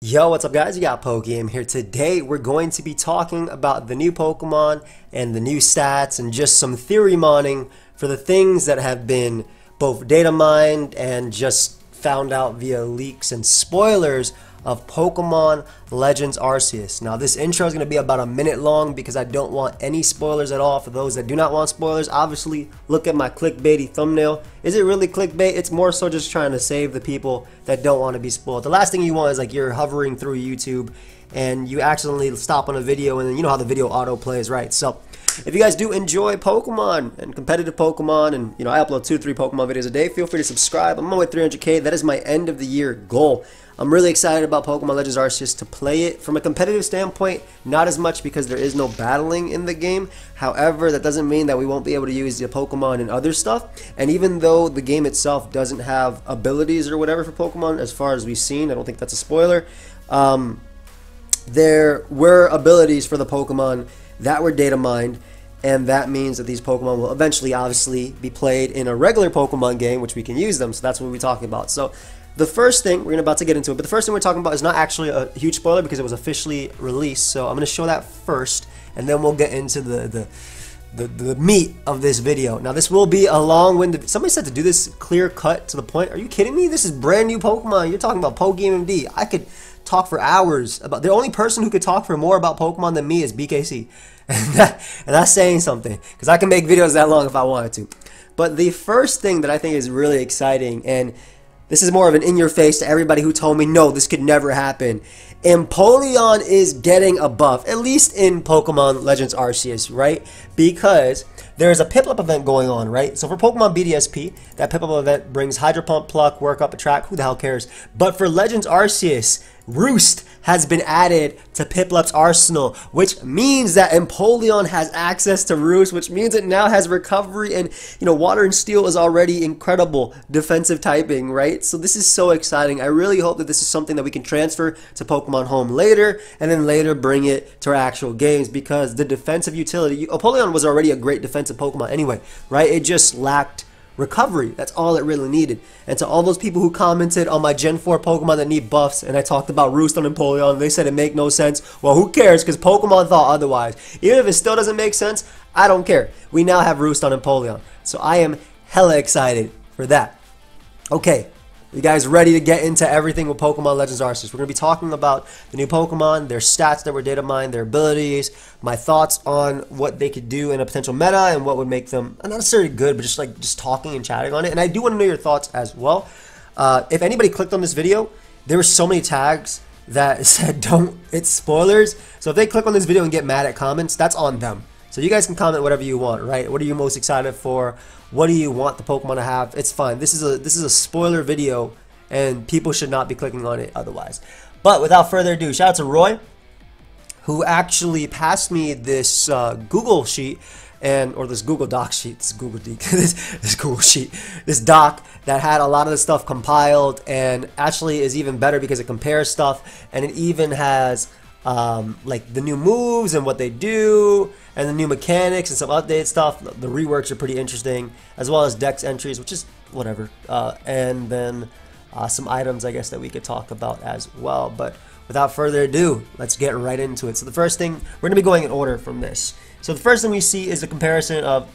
Yo, what's up guys? You got pokeaim here. Today we're going to be talking about the new Pokemon and the new stats and just some theory mining for the things that have been both data mined and just found out via leaks and spoilers of Pokemon Legends Arceus. Now this intro is going to be about a minute long because I don't want any spoilers at all. For those that do not want spoilers, obviously look at my clickbaity thumbnail. Is it really clickbait? It's more so just trying to save the people that don't want to be spoiled. The last thing you want is like you're hovering through YouTube and you accidentally stop on a video and then you know how the video auto plays, right? So if you guys do enjoy Pokemon and competitive Pokemon, and you know I upload 2 to 3 Pokemon videos a day, feel free to subscribe. I'm on my way 300k. That is my end of the year goal. I'm really excited about Pokemon Legends Arceus to play it. From a competitive standpoint, not as much because there is no battling in the game. However, that doesn't mean that we won't be able to use the Pokemon and other stuff. And even though the game itself doesn't have abilities or whatever for Pokemon, as far as we've seen, I don't think that's a spoiler. There were abilities for the Pokemon that were data mined, and that means that these Pokemon will eventually obviously be played in a regular Pokemon game, which we can use them. So that's what we're talking about. So the first thing, we're about to get into it, but the first thing we're talking about is not actually a huge spoiler because it was officially released. So I'm going to show that first, and then we'll get into the meat of this video. Now this will be a long-winded. Somebody said to do this clear cut to the point. Are you kidding me? This is brand new Pokemon. You're talking about pokeaimMD. I could talk for hours about. The only person who could talk for more about Pokemon than me is BKC, and that's saying something because I can make videos that long if I wanted to. But the first thing that I think is really exciting, and this is more of an in-your-face to everybody who told me, no, this could never happen. Empoleon is getting a buff, at least in Pokemon Legends Arceus, right? Because there's a Piplup event going on, right? So for Pokemon BDSP, that Piplup event brings Hydro Pump, Pluck, Work Up, Attract, who the hell cares? But for Legends Arceus, Roost has been added to Piplup's arsenal, which means that Empoleon has access to Roost, which means it now has recovery, and you know, Water and Steel is already incredible defensive typing, right? So this is so exciting. I really hope that this is something that we can transfer to Pokemon Home later, and then later bring it to our actual games, because the defensive utility, Empoleon was already a great defensive Pokemon anyway, right? It just lacked recovery. That's all it really needed. And to all those people who commented on my Gen 4 Pokemon that need buffs, and I talked about Roost on Empoleon, they said it make no sense. Well, who cares, because Pokemon thought otherwise. Even if it still doesn't make sense, I don't care. We now have Roost on Empoleon, so I am hella excited for that. Okay, you guys ready to get into everything with Pokemon Legends Arceus? We're going to be talking about the new Pokemon, their stats that were data mined, their abilities, my thoughts on what they could do in a potential meta and what would make them not necessarily good, but just talking and chatting on it. And I do want to know your thoughts as well. If anybody clicked on this video, there were so many tags that said it's spoilers. So if they click on this video and get mad at comments, that's on them. So you guys can comment whatever you want, right? What are you most excited for? What do you want the Pokemon to have? It's fine. This is a spoiler video, and people should not be clicking on it otherwise. But without further ado, shout out to Roy, who actually passed me this Google sheet or this Google Doc sheet, this Google sheet, this doc that had a lot of the stuff compiled, and actually is even better because it compares stuff, and it even has like the new moves and what they do, and the new mechanics and some updated stuff. The reworks are pretty interesting, as well as dex entries, which is whatever, and then some items I guess that we could talk about as well. But without further ado, let's get right into it. So the first thing, we're going to be going in order from this. So the first thing we see is the comparison of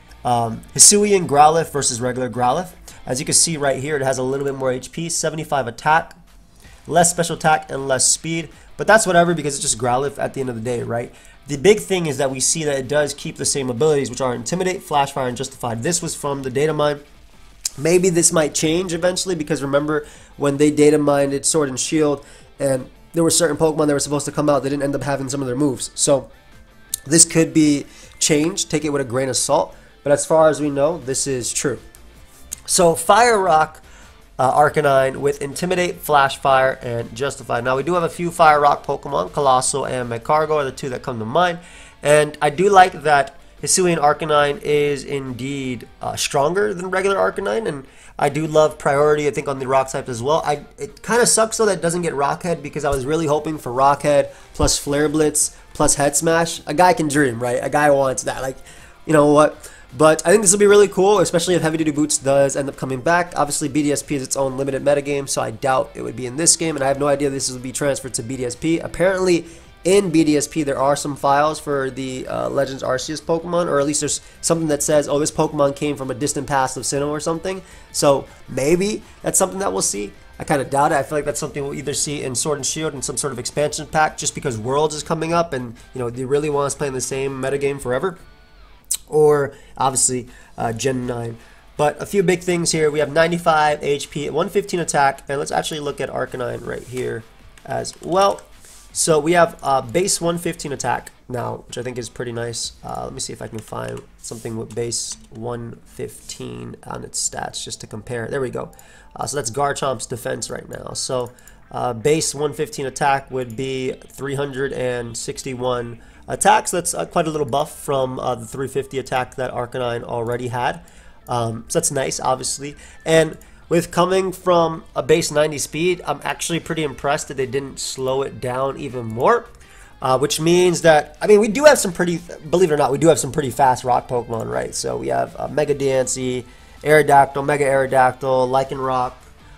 Hisuian Growlithe versus regular Growlithe. As you can see right here, it has a little bit more HP, 75 attack, less special attack, and less speed. But that's whatever, because it's just Growlithe at the end of the day, right? The big thing is that we see that it does keep the same abilities, which are Intimidate, Flash Fire, and Justified. This was from the data mine. Maybe this might change eventually, because remember when they data mined Sword and Shield, and there were certain Pokemon that were supposed to come out, they didn't end up having some of their moves. So this could be changed. Take it with a grain of salt. But as far as we know, this is true. So Fire Rock Arcanine with Intimidate, Flash Fire, and Justified. Now we do have a few Fire Rock Pokemon, Colossal and Magcargo are the two that come to mind. And I do like that Hisuian Arcanine is indeed stronger than regular Arcanine, and I do love priority, I think, on the Rock type as well. It kind of sucks though that it doesn't get Rock Head, because I was really hoping for Rock Head plus Flare Blitz plus Head Smash. A guy can dream, right? A guy wants that. Like, you know what? But I think this will be really cool, especially if Heavy Duty Boots does end up coming back. Obviously, BDSP is its own limited metagame, so I doubt it would be in this game, and I have no idea this will be transferred to BDSP. Apparently, in BDSP, there are some files for the Legends Arceus Pokemon, or at least there's something that says, oh, this Pokemon came from a distant past of Sinnoh or something. So maybe that's something that we'll see. I kind of doubt it. I feel like that's something we'll either see in Sword and Shield in some sort of expansion pack, just because Worlds is coming up, and they really want us playing the same metagame forever. Or obviously Gen 9. But a few big things here. We have 95 HP, 115 attack, and let's actually look at Arcanine right here as well. So we have base 115 attack now, which I think is pretty nice. Let me see if I can find something with base 115 on its stats just to compare. There we go. So that's Garchomp's defense right now. So base 115 attack would be 361 attacks. That's quite a little buff from the 350 attack that Arcanine already had. So that's nice, obviously. And with coming from a base 90 speed, I'm actually pretty impressed that they didn't slow it down even more. Which means that, I mean, we do have some pretty, believe it or not, we do have some pretty fast rock Pokemon, right? So we have Mega Diancie, Aerodactyl, Mega Aerodactyl, Lycanroc,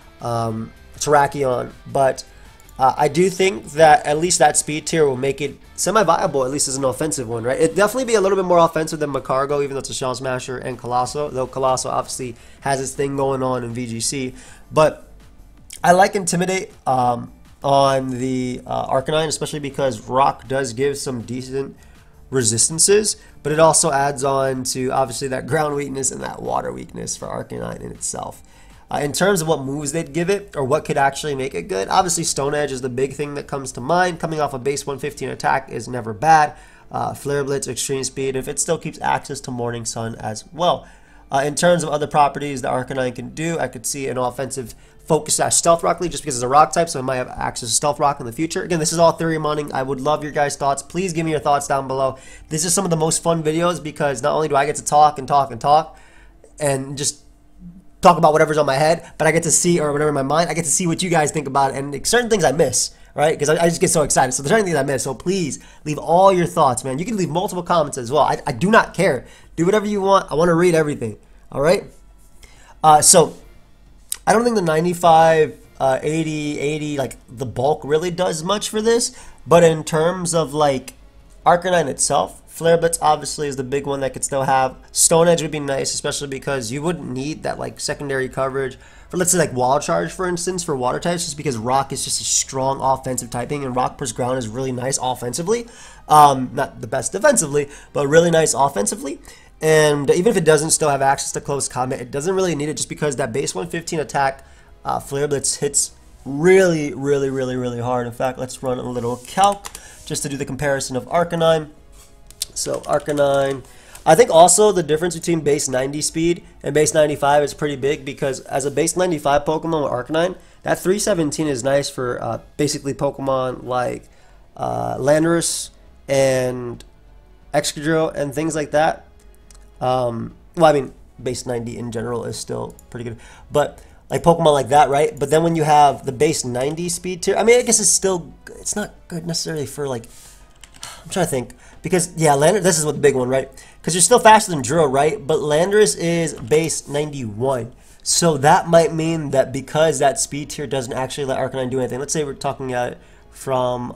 Terrakion. But I do think that at least that speed tier will make it semi-viable, at least as an offensive one, right? It'd definitely be a little bit more offensive than Macargo, even though it's a Shell Smasher, and Colosso, though Colosso obviously has its thing going on in VGC. But I like Intimidate on the Arcanine, especially because Rock does give some decent resistances, but it also adds on to obviously that ground weakness and that water weakness for Arcanine in itself. In terms of what moves they'd give it, or what could actually make it good, obviously Stone Edge is the big thing that comes to mind. Coming off a base 115 attack is never bad. Flare Blitz, Extreme Speed, if it still keeps access to Morning Sun as well. In terms of other properties that Arcanine can do, I could see an offensive focus Stealth Rock Lead, just because it's a rock type, so it might have access to Stealth Rock in the future. Again, this is all theory mining. I would love your guys' thoughts. Please give me your thoughts down below. This is some of the most fun videos because not only do I get to talk and talk and talk and just talk about whatever's on my head, but I get to see, or whatever in my mind, I get to see what you guys think about it, and certain things I miss, right? Because I just get so excited. So there's certain things I miss, so please leave all your thoughts, man. You can leave multiple comments as well. I do not care. Do whatever you want. I want to read everything, all right? So I don't think the 95, 80, like the bulk really does much for this, but in terms of like Arcanine itself, Flare Blitz obviously is the big one that could still have. Stone Edge would be nice, especially because you wouldn't need that like secondary coverage for, let's say, like Wall Charge, for instance, for water types, just because Rock is just a strong offensive typing, and Rock plus Ground is really nice offensively. Not the best defensively, but really nice offensively. And even if it doesn't still have access to close combat, it doesn't really need it, just because that base 115 attack, Flare Blitz hits really hard. In fact, let's run a little calc just to do the comparison of Arcanine. So Arcanine, I think also the difference between base 90 speed and base 95 is pretty big, because as a base 95 Pokemon with Arcanine, that 317 is nice for basically Pokemon like Landorus and Excadrill and things like that. Well, I mean, base 90 in general is still pretty good, but like Pokemon like that, right? But then when you have the base 90 speed tier, I mean, I guess it's not good necessarily for like, I'm trying to think, because yeah, this is what the big one, right? Because you're still faster than Drill, right? But Landorus is base 91, so that might mean that because that speed tier doesn't actually let Arcanine do anything. Let's say we're talking at it from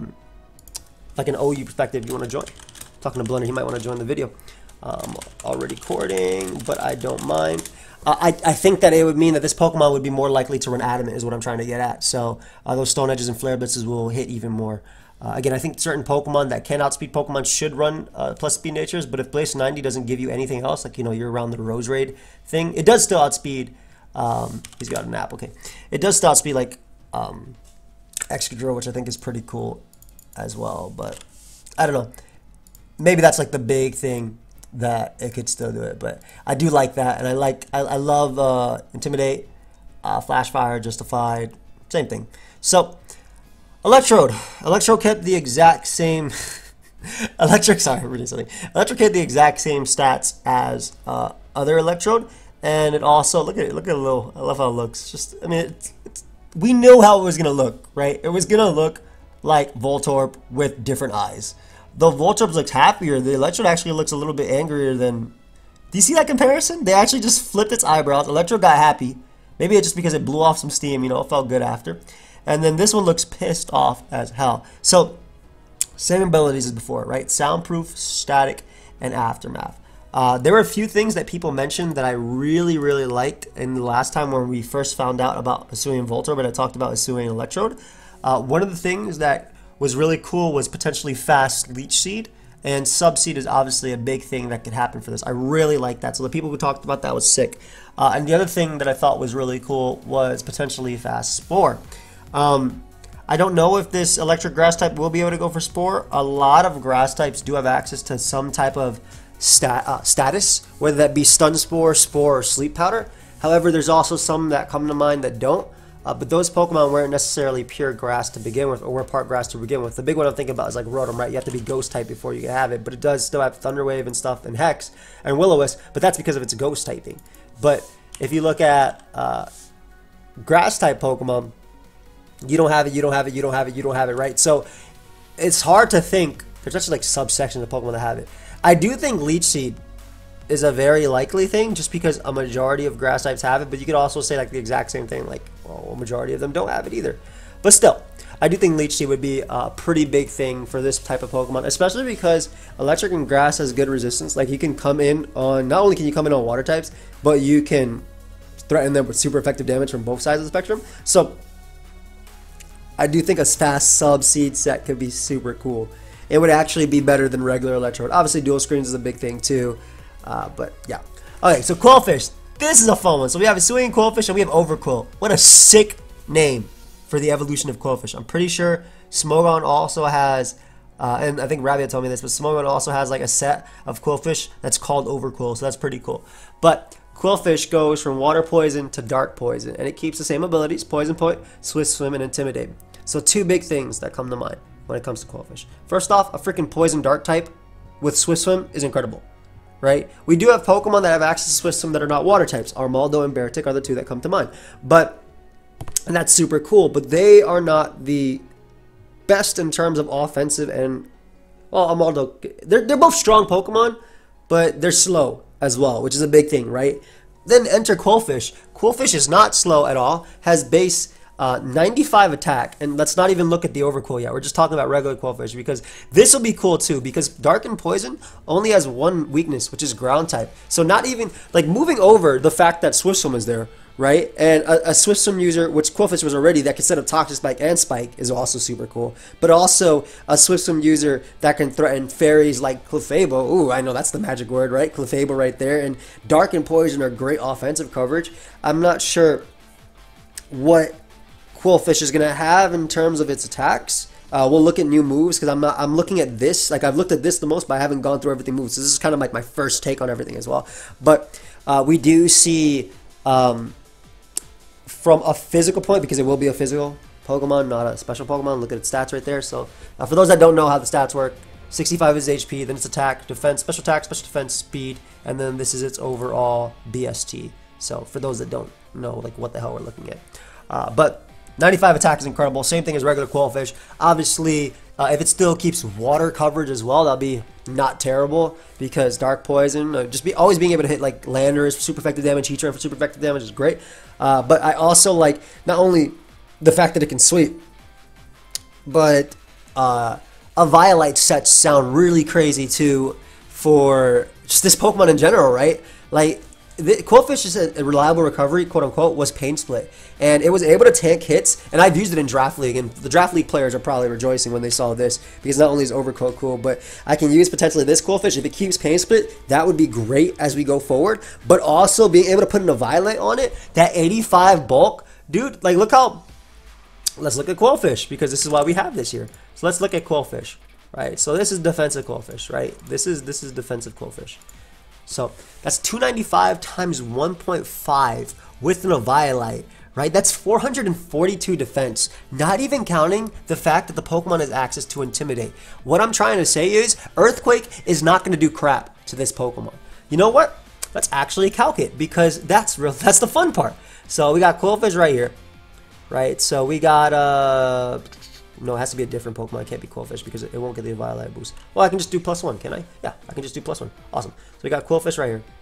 like an OU perspective. You want to join? Talking to Blender, he might want to join the video. Already recording, but I don't mind. I think that it would mean that this Pokemon would be more likely to run Adamant, is what I'm trying to get at. So those Stone Edges and Flare Blitzes will hit even more. Again, I think certain Pokemon that can outspeed Pokemon should run plus speed natures, but if base 90 doesn't give you anything else, like, you're around the Rose Raid thing, it does still outspeed. He's got a nap, okay. It does still outspeed, like, Excadrill, which I think is pretty cool as well, but I don't know. Maybe that's like the big thing that it could still do it, but I do like that, and I love Intimidate, Flash Fire, Justified, same thing. So Electrode kept the exact same Electric kept the exact same stats as other Electrode, and it also, look at it, I love how it looks. Just, I mean, we knew how it was gonna look, right? It was gonna look like Voltorb with different eyes. Though Voltorb looks happier, the Electrode actually looks a little bit angrier than Do you see that comparison? They actually just flipped its eyebrows. Electrode got happy. Maybe it's just because it blew off some steam, you know, it felt good after. And then this one looks pissed off as hell. So, same abilities as before, right? Soundproof, static, and aftermath. There were a few things that people mentioned that I really, really liked in the last time when we first found out about Hisuian Voltorb, but I talked about Hisuian Electrode. One of the things that was really cool was potentially fast Leech Seed, and Subseed is obviously a big thing that could happen for this. I really like that. So the people who talked about that was sick. And the other thing that I thought was really cool was potentially fast Spore. I don't know if this electric grass type will be able to go for Spore. A lot of grass types do have access to some type of status, whether that be Stun Spore, Spore, or Sleep Powder. However, there's also some that come to mind that don't. But those Pokemon weren't necessarily pure grass to begin with, or were part grass to begin with. The big one I'm thinking about is like Rotom, right? You have to be Ghost type before you can have it, but it does still have Thunder Wave and stuff, and Hex, and Will-O-Wisp, but that's because of its Ghost typing. But if you look at grass type Pokemon, you don't have it, you don't have it, you don't have it, you don't have it, right? So it's hard to think. There's actually like subsections of Pokemon that have it. I do think Leech Seed is a very likely thing just because a majority of grass types have it, but you could also say like the exact same thing, like, well, a majority of them don't have it either. But still, I do think Leech Seed would be a pretty big thing for this type of Pokemon, especially because electric and grass has good resistance. Like, you can come in on, not only can you come in on water types, but you can threaten them with super effective damage from both sides of the spectrum. So I do think a fast Subseed set could be super cool. It would actually be better than regular Electrode. Obviously, dual screens is a big thing too. But yeah. Okay, so Quillfish. This is a fun one. So we have Hisuian Quillfish and we have Overquill. What a sick name for the evolution of Quillfish. I'm pretty sure Smogon also has, and I think Rabia told me this, but Smogon also has like a set of Quillfish that's called Overquill. So that's pretty cool. But Quillfish goes from Water Poison to Dark Poison, and it keeps the same abilities: Poison Point, Swift Swim, and Intimidate. So two big things that come to mind when it comes to Quillfish. First off, a freaking Poison Dark type with Swift Swim is incredible. Right? We do have Pokemon that have access to Swift Swim that are not water types. Armaldo and Beartic are the two that come to mind. And that's super cool, but they are not the best in terms of offensive and, well, Armaldo, they're both strong Pokemon, but they're slow as well, which is a big thing, right? Then enter Quillfish. Quillfish is not slow at all, has base 95 attack, and let's not even look at the Overquill yet. We're just talking about regular Quillfish because this will be cool too, because Dark and Poison only has one weakness, which is ground type. So not even, like, moving over the fact that Swift Swim is there, right? And a Swift Swim user, which Quillfish was already, that can set up Toxic Spike and Spike is also super cool. But also a Swift Swim user that can threaten fairies like Clefable. Ooh, I know that's the magic word, right? Clefable right there. And Dark and Poison are great offensive coverage. I'm not sure what Quillfish is going to have in terms of its attacks. We'll look at new moves because I'm looking at this. Like, I've looked at this the most, but I haven't gone through everything moves. So this is kind of like my first take on everything as well. But we do see from a physical point, because it will be a physical Pokemon, not a special Pokemon. Look at its stats right there. So for those that don't know how the stats work, 65 is HP, then it's attack, defense, special attack, special defense, speed, and then this is its overall BST. So for those that don't know, like, what the hell we're looking at. But 95 attack is incredible. Same thing as regular Quillfish. Obviously, if it still keeps water coverage as well, that'll be not terrible, because Dark Poison, always being able to hit like Landers for super effective damage, Heatran for super effective damage is great. But I also like not only the fact that it can sweep, but a Violite set sound really crazy too for just this Pokemon in general, right? Like, Quillfish is a reliable recovery, quote unquote, was Pain Split, and it was able to tank hits. And I've used it in Draft League, and the Draft League players are probably rejoicing when they saw this, because not only is Overcoat cool, but I can use potentially this Quillfish. If it keeps Pain Split, that would be great as we go forward. But also being able to put in a Violet on it, that 85 bulk, dude. Like, look how. Let's look at Quillfish, because this is why we have this here. So let's look at Quillfish, right? So this is defensive Quillfish, right? This is defensive Quillfish. So that's 295 times 1.5 with an Eviolite, right? That's 442 defense, not even counting the fact that the Pokemon has access to Intimidate. What I'm trying to say is Earthquake is not going to do crap to this Pokemon. You know what? Let's actually calc it, because that's the fun part. So we got Quillfish right here, right? So we got no, it has to be a different Pokemon. It can't be Quillfish because it won't get the Violet boost. Well, I can just do +1, can I? Yeah, I can just do +1. Awesome. So we got Quillfish right here.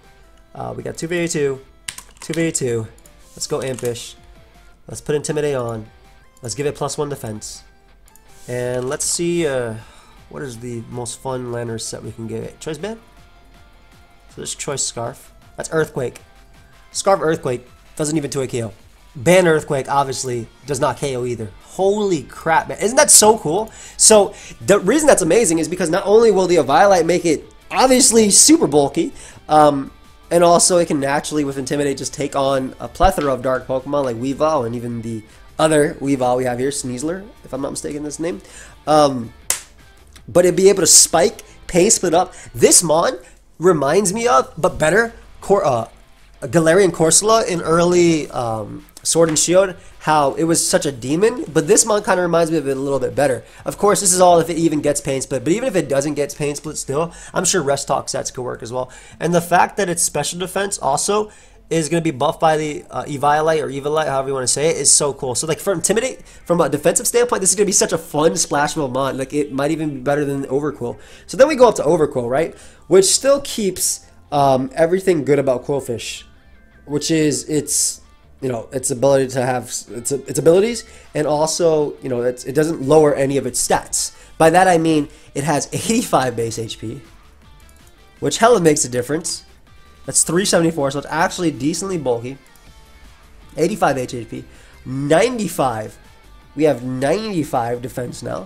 We got 2v2, 2v2. Let's go Impish. Let's put Intimidate on. Let's give it +1 defense. And let's see what is the most fun lander set we can give it. Choice Band? So this Choice Scarf. That's Earthquake. Scarf Earthquake doesn't even 2 KO. Ban Earthquake obviously does not KO either. Holy crap, man. Isn't that so cool? So the reason that's amazing is because not only will the Eviolite make it obviously super bulky, and also it can naturally with Intimidate just take on a plethora of dark Pokemon like Weavile and even the other Weavile we have here, Sneasler, if I'm not mistaken this name. But it'd be able to spike, pain split up. This Mon reminds me of, but better, Galarian Corsola in early Sword and Shield, how it was such a demon, but this Mon kind of reminds me of it a little bit better. Of course, this is all if it even gets pain split, but even if it doesn't get pain split still, I'm sure Rest Talk sets could work as well. And the fact that its special defense also is going to be buffed by the Eviolite or Evilite, however you want to say it, is so cool. So like for Intimidate, from a defensive standpoint, this is going to be such a fun splashable Mon. Like it might even be better than Overqwil. So then we go up to Overqwil, right? Which still keeps everything good about Qwilfish, which is its ability to have its abilities, and also it doesn't lower any of its stats. By that I mean it has 85 base HP, which hella makes a difference. That's 374, so it's actually decently bulky. 85 HP, 95. We have 95 defense now.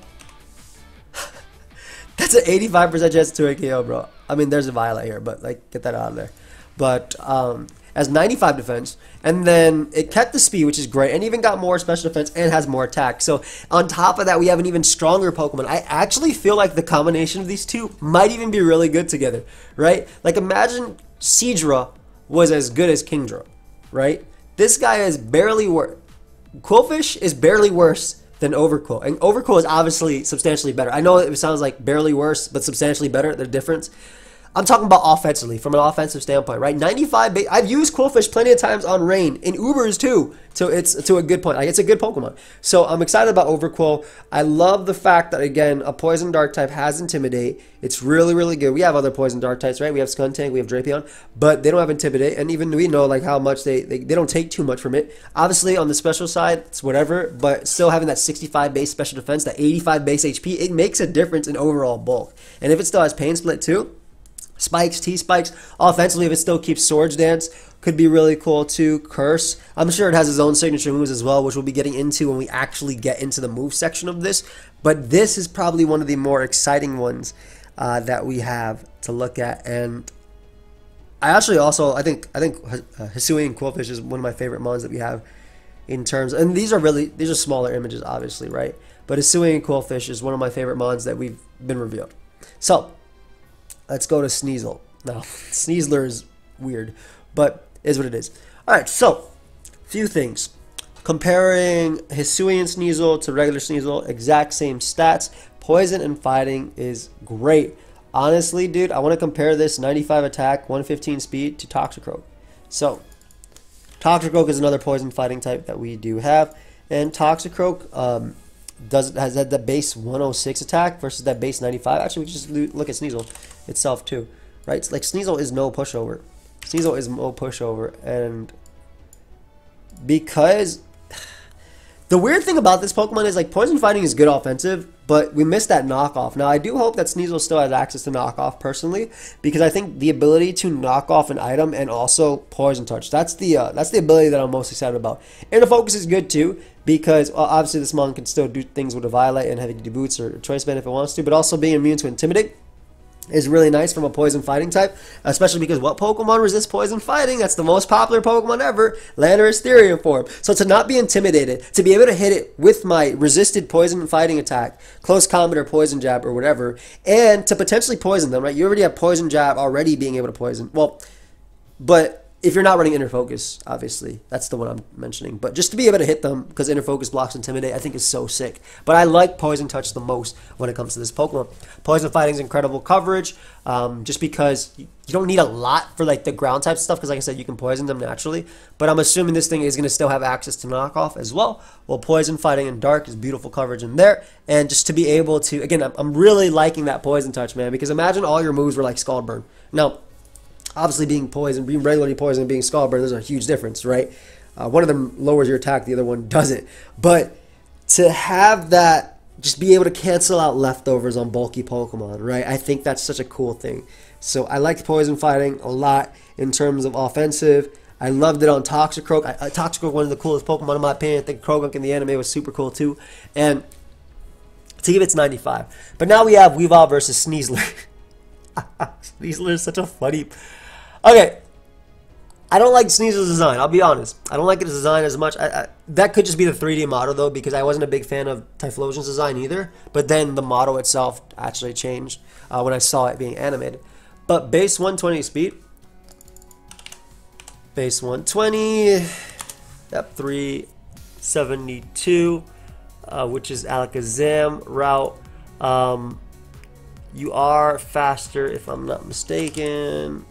That's an 85% chance to a KO, bro. I mean, there's a Violet here, but like, get that out of there. But has 95 defense, and then it kept the speed, which is great, and even got more special defense and has more attack. So on top of that, we have an even stronger Pokemon. I actually feel like the combination of these two might even be really good together, right? Like imagine Seadra was as good as Kingdra, right? This guy is barely worse. Qwilfish is barely worse than Overqwil, and Overqwil is obviously substantially better. I know it sounds like barely worse, but substantially better. The difference. I'm talking about offensively, from an offensive standpoint, right? 95 base. I've used Qwilfish plenty of times on Rain, in Ubers too, so it's to a good point. Like, it's a good Pokemon. So I'm excited about Overqwil. I love the fact that, again, a Poison Dark type has Intimidate. It's really, really good. We have other Poison Dark types, right? We have Skuntank, we have Drapion, but they don't have Intimidate, and even we know like how much they don't take too much from it. Obviously, on the special side, it's whatever, but still having that 65 base special defense, that 85 base HP, it makes a difference in overall bulk. And if it still has Pain Split too, Spikes, T-Spikes, offensively, if it still keeps Swords Dance, could be really cool too. Curse, I'm sure it has its own signature moves as well, which we'll be getting into when we actually get into the move section of this. But this is probably one of the more exciting ones that we have to look at. And I actually also, I think Hisuian Qwilfish is one of my favorite mons that we have in terms, and these are smaller images, obviously, right? But Hisuian Qwilfish is one of my favorite mons that we've been revealed. So let's go to Sneasel. Now, Sneasler is weird, but is what it is. Alright, so, few things. Comparing Hisuian Sneasel to regular Sneasel, exact same stats. Poison and fighting is great. Honestly, dude, I want to compare this 95 attack, 115 speed to Toxicroak. So, Toxicroak is another poison fighting type that we do have. And Toxicroak has that base 106 attack versus that base 95. Actually, we just look at Sneasel itself too, right? It's like Sneasel is no pushover. Sneasel is no pushover, and because the weird thing about this Pokemon is like poison fighting is good offensive, but we missed that knockoff. Now I do hope that Sneasel still has access to knockoff personally, because I think the ability to knock off an item and also poison touch, that's the ability that I'm most excited about. Inner Focus is good too, because obviously this Mon can still do things with a Violet and Heavy Duty Boots or Choice Band if it wants to, but also being immune to Intimidate is really nice from a poison fighting type, especially because what Pokemon resists poison fighting? That's the most popular Pokemon ever, Landorus Therian form. So to not be intimidated, to be able to hit it with my resisted poison fighting attack, close combat or poison jab or whatever, and to potentially poison them, right? You already have poison jab already being able to poison. Well, but if you're not running Inner Focus, obviously, that's the one I'm mentioning. But just to be able to hit them, because Inner Focus blocks Intimidate, I think is so sick. But I like Poison Touch the most when it comes to this Pokemon. Poison Fighting is incredible coverage, just because you don't need a lot for like the ground type stuff, because like I said, you can poison them naturally. But I'm assuming this thing is going to still have access to knockoff as well. Well, Poison Fighting in Dark is beautiful coverage in there. And just to be able to, again, I'm really liking that Poison Touch, man, because imagine all your moves were like Scald Burn. Now, Obviously, being poisoned, being regularly poisoned, being scald burn, there's a huge difference, right? One of them lowers your attack, the other one doesn't. But to have that, just be able to cancel out leftovers on bulky Pokemon, right? I think that's such a cool thing. So I liked poison fighting a lot in terms of offensive. I loved it on Toxicroak. Toxicroak, one of the coolest Pokemon in my opinion. I think Krogunk in the anime was super cool too. And to give it's 95. But now we have Weavile versus Sneasler. Sneasler is such a funny... Okay. I don't like Sneasler's design, I'll be honest. I don't like his design as much. That could just be the 3D model though, because I wasn't a big fan of Typhlosion's design either. But then the model itself actually changed when I saw it being animated. But base 120 speed. Base 120. Yep, 372. Which is Alakazam route. You are faster if I'm not mistaken.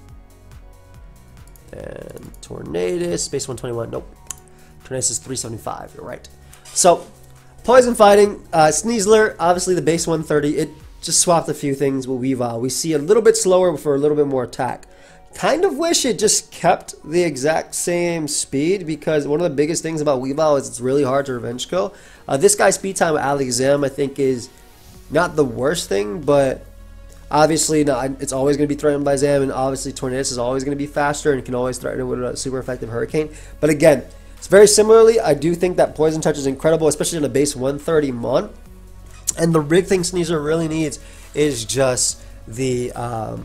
And Tornadus, base 121. Nope. Tornadus is 375. You're right. So, poison fighting. Sneasler, obviously the base 130. It just swapped a few things with Weavile. We see a little bit slower for a little bit more attack. Kind of wish it just kept the exact same speed, because one of the biggest things about Weavile is it's really hard to revenge kill. This guy's speed time with Alakazam I think is not the worst thing, but obviously it's always going to be threatened by Zam, and obviously Tornadus is always going to be faster and can always threaten it with a super effective Hurricane. But again, it's very similarly, I do think that Poison Touch is incredible, especially in a base 130 Mon. And the big thing Sneasler really needs is just the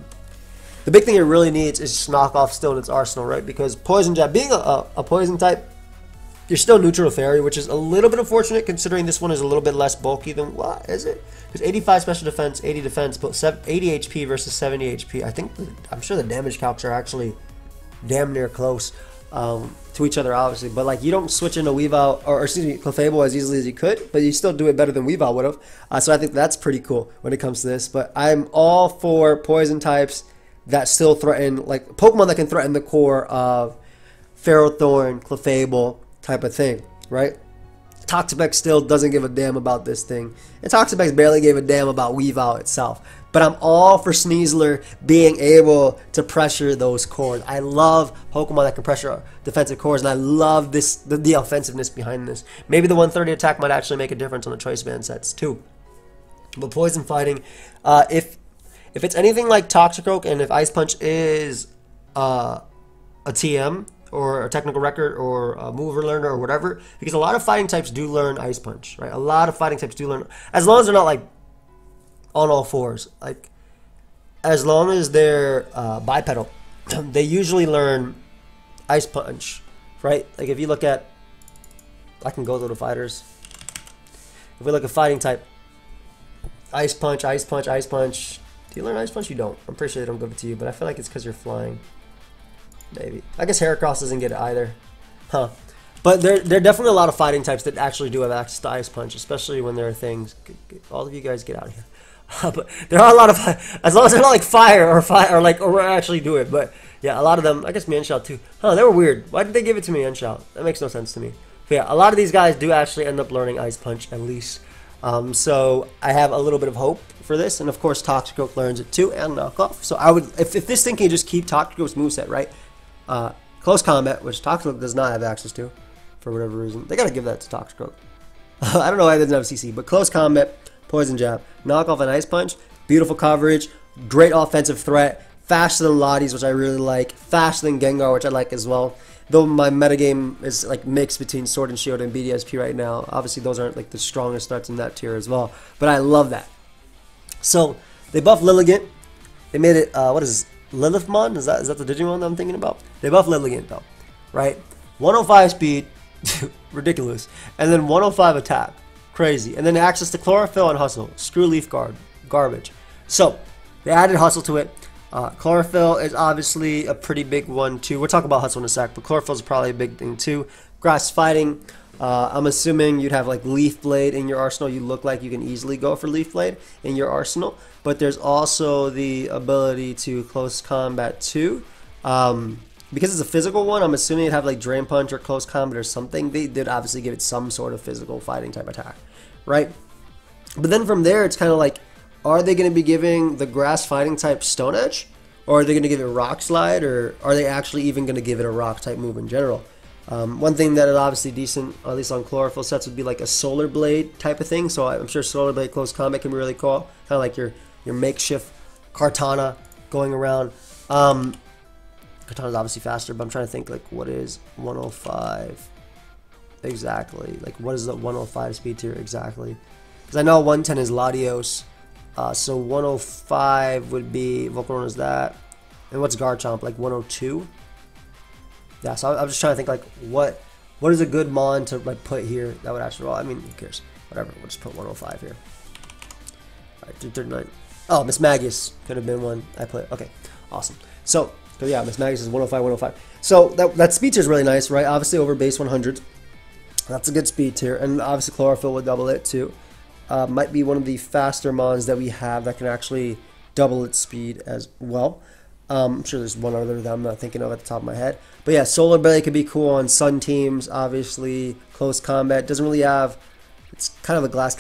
big thing it really needs is just knock off still in its arsenal, right? Because Poison Jab, being a poison type, you're still neutral to Fairy, which is a little bit unfortunate considering this one is a little bit less bulky than, what is it? Because 85 special defense, 80 defense, but 80 HP versus 70 HP. I'm sure the damage calcs are actually damn near close to each other, obviously. But like, you don't switch into Weavile, or excuse me, Clefable as easily as you could, but you still do it better than Weavile would have. So I think that's pretty cool when it comes to this. But I'm all for poison types that still threaten, like Pokemon that can threaten the core of Ferrothorn, Clefable type of thing, right? Toxapex still doesn't give a damn about this thing, and Toxapex barely gave a damn about Weavile itself. But I'm all for Sneasler being able to pressure those cores. I love Pokemon that can pressure defensive cores, and I love this the offensiveness behind this. Maybe the 130 attack might actually make a difference on the Choice Band sets too. But poison fighting, if it's anything like Toxicroak, and if Ice Punch is a TM, or a technical record, or a mover learner, or whatever, because a lot of fighting types do learn Ice Punch, right? A lot of fighting types do learn, as long as they're not like on all fours, like as long as they're bipedal, they usually learn Ice Punch, right? Like if you look at, I can go through the fighters. If we look at fighting type, Ice Punch, Ice Punch, Ice Punch. Do you learn Ice Punch? You don't. I'm pretty sure they don't give it to you, but I feel like it's because you're flying. Maybe. I guess Heracross doesn't get it either. Huh. But there are definitely a lot of fighting types that actually do have access to Ice Punch, especially when there are things. All of you guys get out of here. But there are a lot of, as long as they're not like fire or actually do it. But yeah, a lot of them, I guess Mienshao too. Huh, they were weird. Why did they give it to Mienshao? That makes no sense to me. But yeah, a lot of these guys do actually end up learning Ice Punch at least. So I have a little bit of hope for this, and of course Toxicroak learns it too, and Knockoff. So I would, if this thing can just keep Toxicroak's moveset, right? Close Combat, which Toxicroak does not have access to, for whatever reason. They gotta give that to Toxicroak. I don't know why it doesn't have CC, but Close Combat, Poison Jab, Knockoff, and Ice Punch, beautiful coverage, great offensive threat, faster than Lottie's, which I really like, faster than Gengar, which I like as well. Though my metagame is like mixed between Sword and Shield and BDSP right now. Obviously, those aren't like the strongest threats in that tier as well. But I love that. So they buffed Lilligant. They made it. What is this? Lilithmon? Is that the Digimon that I'm thinking about? They buffed Lilligant though, right? 105 speed, ridiculous, and then 105 attack, crazy, and then access to Chlorophyll and Hustle. Screw Leaf Guard, garbage. So they added Hustle to it. Chlorophyll is obviously a pretty big one too. We'll talk about Hustle in a sec, but Chlorophyll is probably a big thing too. Grass Fighting, I'm assuming you'd have like Leaf Blade in your arsenal. You look like you can easily go for Leaf Blade in your arsenal, but there's also the ability to Close Combat too. Because it's a physical one, I'm assuming it'd have like Drain Punch or Close Combat or something. They did obviously give it some sort of physical fighting type attack, right? But then from there, it's kind of like, are they going to be giving the Grass Fighting type Stone Edge? or are they going to give it Rock Slide, or are they actually even going to give it a Rock type move in general? One thing that is obviously decent, at least on Chlorophyll sets, would be like a Solar Blade type of thing. So I'm sure Solar Blade close combat can be really cool, kind of like your makeshift Kartana going around. Katana's obviously faster, but I'm trying to think like what is 105 exactly? Like what is the 105 speed tier exactly? Because I know 110 is Latios, so 105 would be Volcarona is that, and what's Garchomp, like 102? Yeah, so I'm just trying to think like what is a good mon to like put here that would actually roll. I mean, who cares? Whatever, we'll just put 105 here. All right, 239. Oh, Miss Magius could have been one I put. Okay, awesome. So yeah, Miss Magius is 105, 105. So that speed tier is really nice, right? Obviously over base 100. That's a good speed tier, and obviously Chlorophyll would double it too. Might be one of the faster mons that we have that can actually double its speed as well. I'm sure there's one other that I'm not thinking of at the top of my head. But yeah, Solar Blade could be cool on Sun teams, obviously. Close combat. Doesn't really have... It's kind of a glass...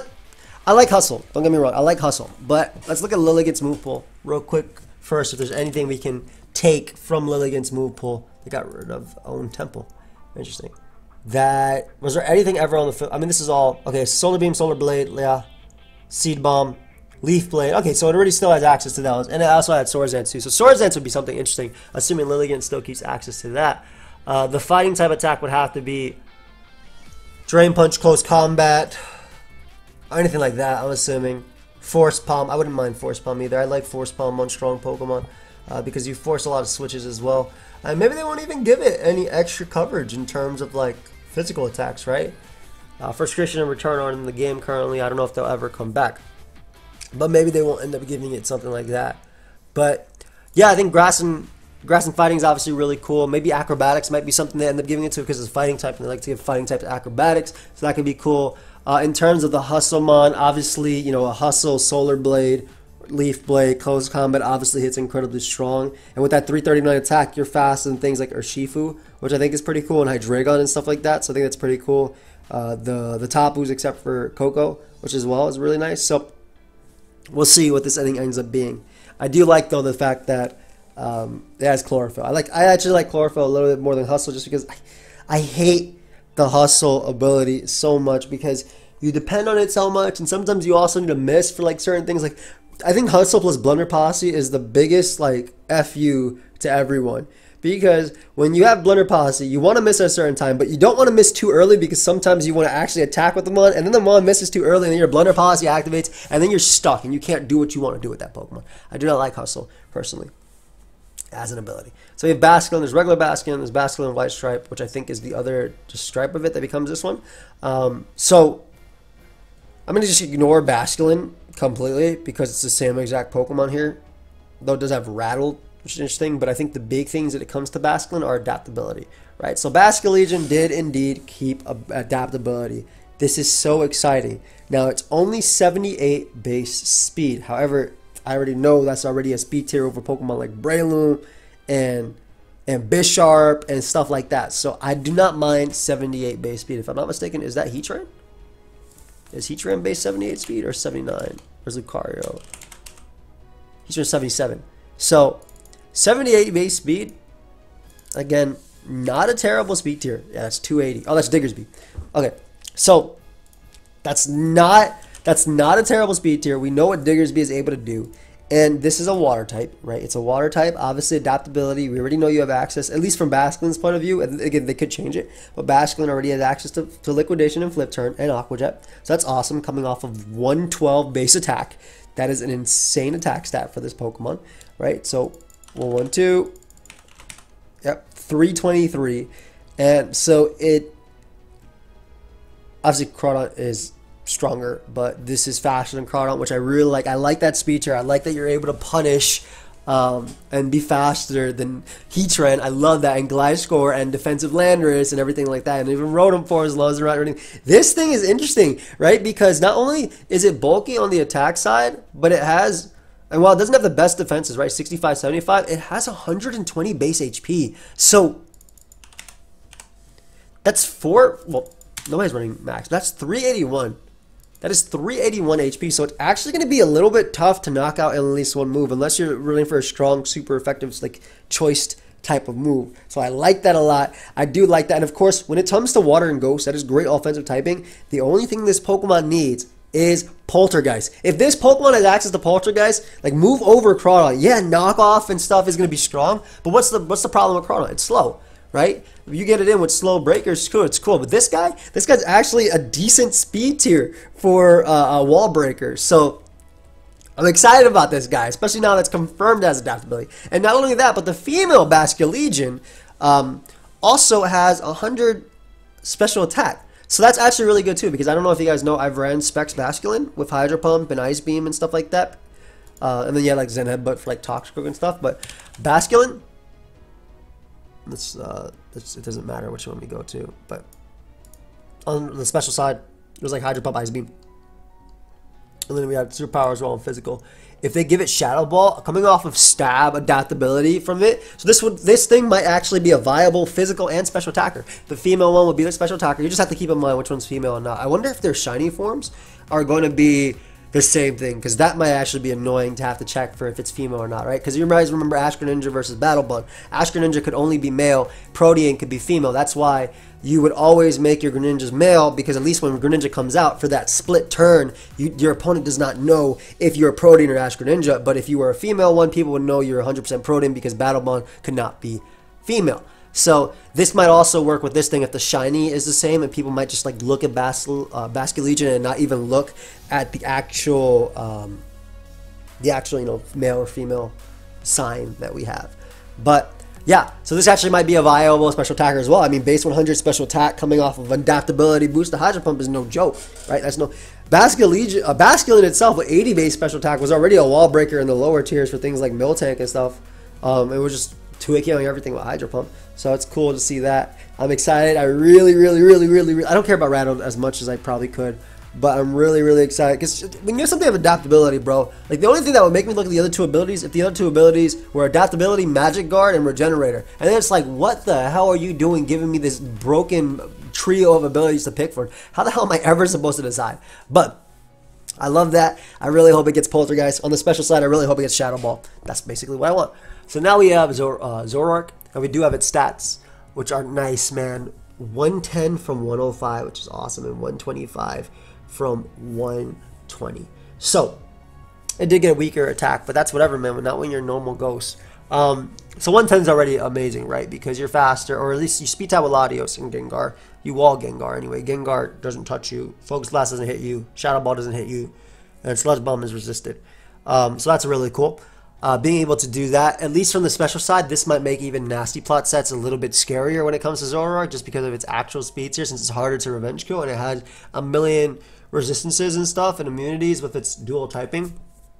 I like Hustle. Don't get me wrong. I like Hustle. But let's look at Lilligant's move pool real quick first. If there's anything we can take from Lilligant's move pool. They got rid of Own Temple. Interesting. Was there anything ever on the field? I mean, this is all... Okay, Solar Beam, Solar Blade, yeah. Seed Bomb. Leaf Blade. Okay, so it already still has access to those. And it also had Swords Dance too. So Swords Dance would be something interesting, assuming Lilligant still keeps access to that. The fighting type attack would have to be Drain Punch, Close Combat, or anything like that, I'm assuming. Force Palm. I wouldn't mind Force Palm either. I like Force Palm on strong Pokemon because you force a lot of switches as well. And maybe they won't even give it any extra coverage in terms of like physical attacks, right? Frustration and Return aren't in the game currently. I don't know if they'll ever come back. But maybe they won't end up giving it something like that. But yeah, I think Grass and Fighting is obviously really cool. Maybe Acrobatics might be something they end up giving it to because it's fighting type, and they like to give fighting type to Acrobatics, so that could be cool. In terms of the Hustlemon, obviously, you know, a Hustle, Solar Blade, Leaf Blade, Close Combat obviously hits incredibly strong. And with that 339 attack, you're fast and things like Urshifu, which I think is pretty cool, and Hydreigon and stuff like that. So I think that's pretty cool. The Tapus, except for Coco, which as well is really nice. So we'll see what this ending ends up being. I do like though the fact that it has Chlorophyll. I actually like Chlorophyll a little bit more than Hustle, just because I hate the Hustle ability so much because you depend on it so much, and sometimes you also need to miss for like certain things. Like I think Hustle plus Blunder Posse is the biggest like FU to everyone. Because when you have Blunder Posse, you want to miss at a certain time, but you don't want to miss too early because sometimes you want to actually attack with the Mon, and then the Mon misses too early, and then your Blunder Posse activates, and then you're stuck, and you can't do what you want to do with that Pokemon. I do not like Hustle, personally, as an ability. So we have Basculin, there's regular Basculin, there's Basculin White Stripe, which I think is the other just stripe of it that becomes this one. So I'm going to just ignore Basculin completely because it's the same exact Pokemon here, though it does have Rattle, which is interesting, but I think the big things that it comes to Basculin are adaptability, right? So Basculegion did indeed keep adaptability. This is so exciting. Now, it's only 78 base speed. However, I already know that's already a speed tier over Pokemon like Breloom and Bisharp and stuff like that. So I do not mind 78 base speed. If I'm not mistaken, is that Heatran? Is Heatran base 78 speed or 79? Where's Lucario? Heatran 77. So 78 base speed, again, not a terrible speed tier. Yeah, that's 280. Oh, that's Diggersby. Okay, so that's not a terrible speed tier. We know what Diggersby is able to do, and this is a water type, right? It's a water type. Obviously, adaptability. We already know you have access, at least from Basculin's point of view. And again, they could change it, but Basculin already has access to Liquidation and Flip Turn and Aqua Jet. So that's awesome. Coming off of 112 base attack, that is an insane attack stat for this Pokemon, right? So 112, yep, 323, and so it obviously Crawdaunt is stronger, but this is faster than Crawdaunt, which I really like. I like that speed tier. I like that you're able to punish and be faster than Heatran. I love that, and Gliscor and Defensive Landorus and everything like that, and even Rotom for as low as around. This thing is interesting, right? Because not only is it bulky on the attack side, but it has. And while it doesn't have the best defenses, right, 65, 75, it has 120 base HP. So that's well, nobody's running max. That's 381. That is 381 HP, so it's actually going to be a little bit tough to knock out in at least one move, unless you're running for a strong, super effective, like, choiced type of move. So I like that a lot. I do like that. And of course, when it comes to Water and Ghost, that is great offensive typing. The only thing this Pokemon needs is Poltergeist. If this Pokemon has access to Poltergeist, like, move over Crawdon. Yeah, knockoff and stuff is going to be strong, but what's the problem with Crawdon? It's slow, right? If you get it in with slow breakers, it's cool. But this guy's actually a decent speed tier for wall breakers. So I'm excited about this guy, especially now that's confirmed as adaptability. And not only that, but the female Basculegion also has 100 special attack. So that's actually really good too, because I don't know if you guys know, I've ran Specs Basculin with Hydro Pump and Ice Beam and stuff like that. And then you have like Zen Headbutt for like Toxic and stuff. But Basculin, it doesn't matter which one we go to. But on the special side, it was like Hydro Pump, Ice Beam. And then we have superpower as well and physical. If they give it Shadow Ball, coming off of Stab adaptability from it, so this thing might actually be a viable physical and special attacker. The female one would be the special attacker. You just have to keep in mind which one's female or not. I wonder if their shiny forms are going to be the same thing, because that might actually be annoying to have to check for if it's female or not, right? Because you guys remember Ash Greninja versus Battle Bug. Ash Greninja could only be male, Protean could be female. That's why you would always make your Greninjas male, because at least when Greninja comes out for that split turn, your opponent does not know if you're a Protean or Ash Greninja. But if you were a female one, people would know you're 100% Protean, because Battle Bug could not be female. So this might also work with this thing if the shiny is the same, and people might just like look at Basculegion and not even look at the actual male or female sign that we have. But yeah, so this actually might be a viable special attacker as well. I mean, base 100 special attack coming off of adaptability boost to Hydro Pump is no joke, right? That's no Basculin itself with 80 base special attack was already a wall breaker in the lower tiers for things like Miltank and stuff. It was just 2-hit killing everything with Hydro Pump. So it's cool to see that. I'm excited. I really, I don't care about Rattle as much as I probably could, but I'm really excited, because when you have something of adaptability, bro, like the only thing that would make me look at the other two abilities, if the other two abilities were adaptability, Magic Guard, and Regenerator, and then it's like, what the hell are you doing giving me this broken trio of abilities to pick for? How the hell am I ever supposed to decide? But I love that. I really hope it gets Poltergeist. On the special side, I really hope it gets Shadow Ball. That's basically what I want. So now we have Zoroark, and we do have its stats, which are nice, man. 110 from 105, which is awesome, and 125 from 120. So it did get a weaker attack, but that's whatever, man. Not when you're normal Ghost. So 110 is already amazing, right? Because you're faster, or at least you speed out with Latios and Gengar. You wall Gengar anyway. Gengar doesn't touch you. Focus Blast doesn't hit you. Shadow Ball doesn't hit you. And Sludge Bomb is resisted. So that's really cool. Being able to do that, at least from the special side, this might make even Nasty Plot sets a little bit scarier when it comes to Zoroark, just because of its actual speeds here, since it's harder to revenge kill, and it has a million resistances and stuff and immunities with its dual typing.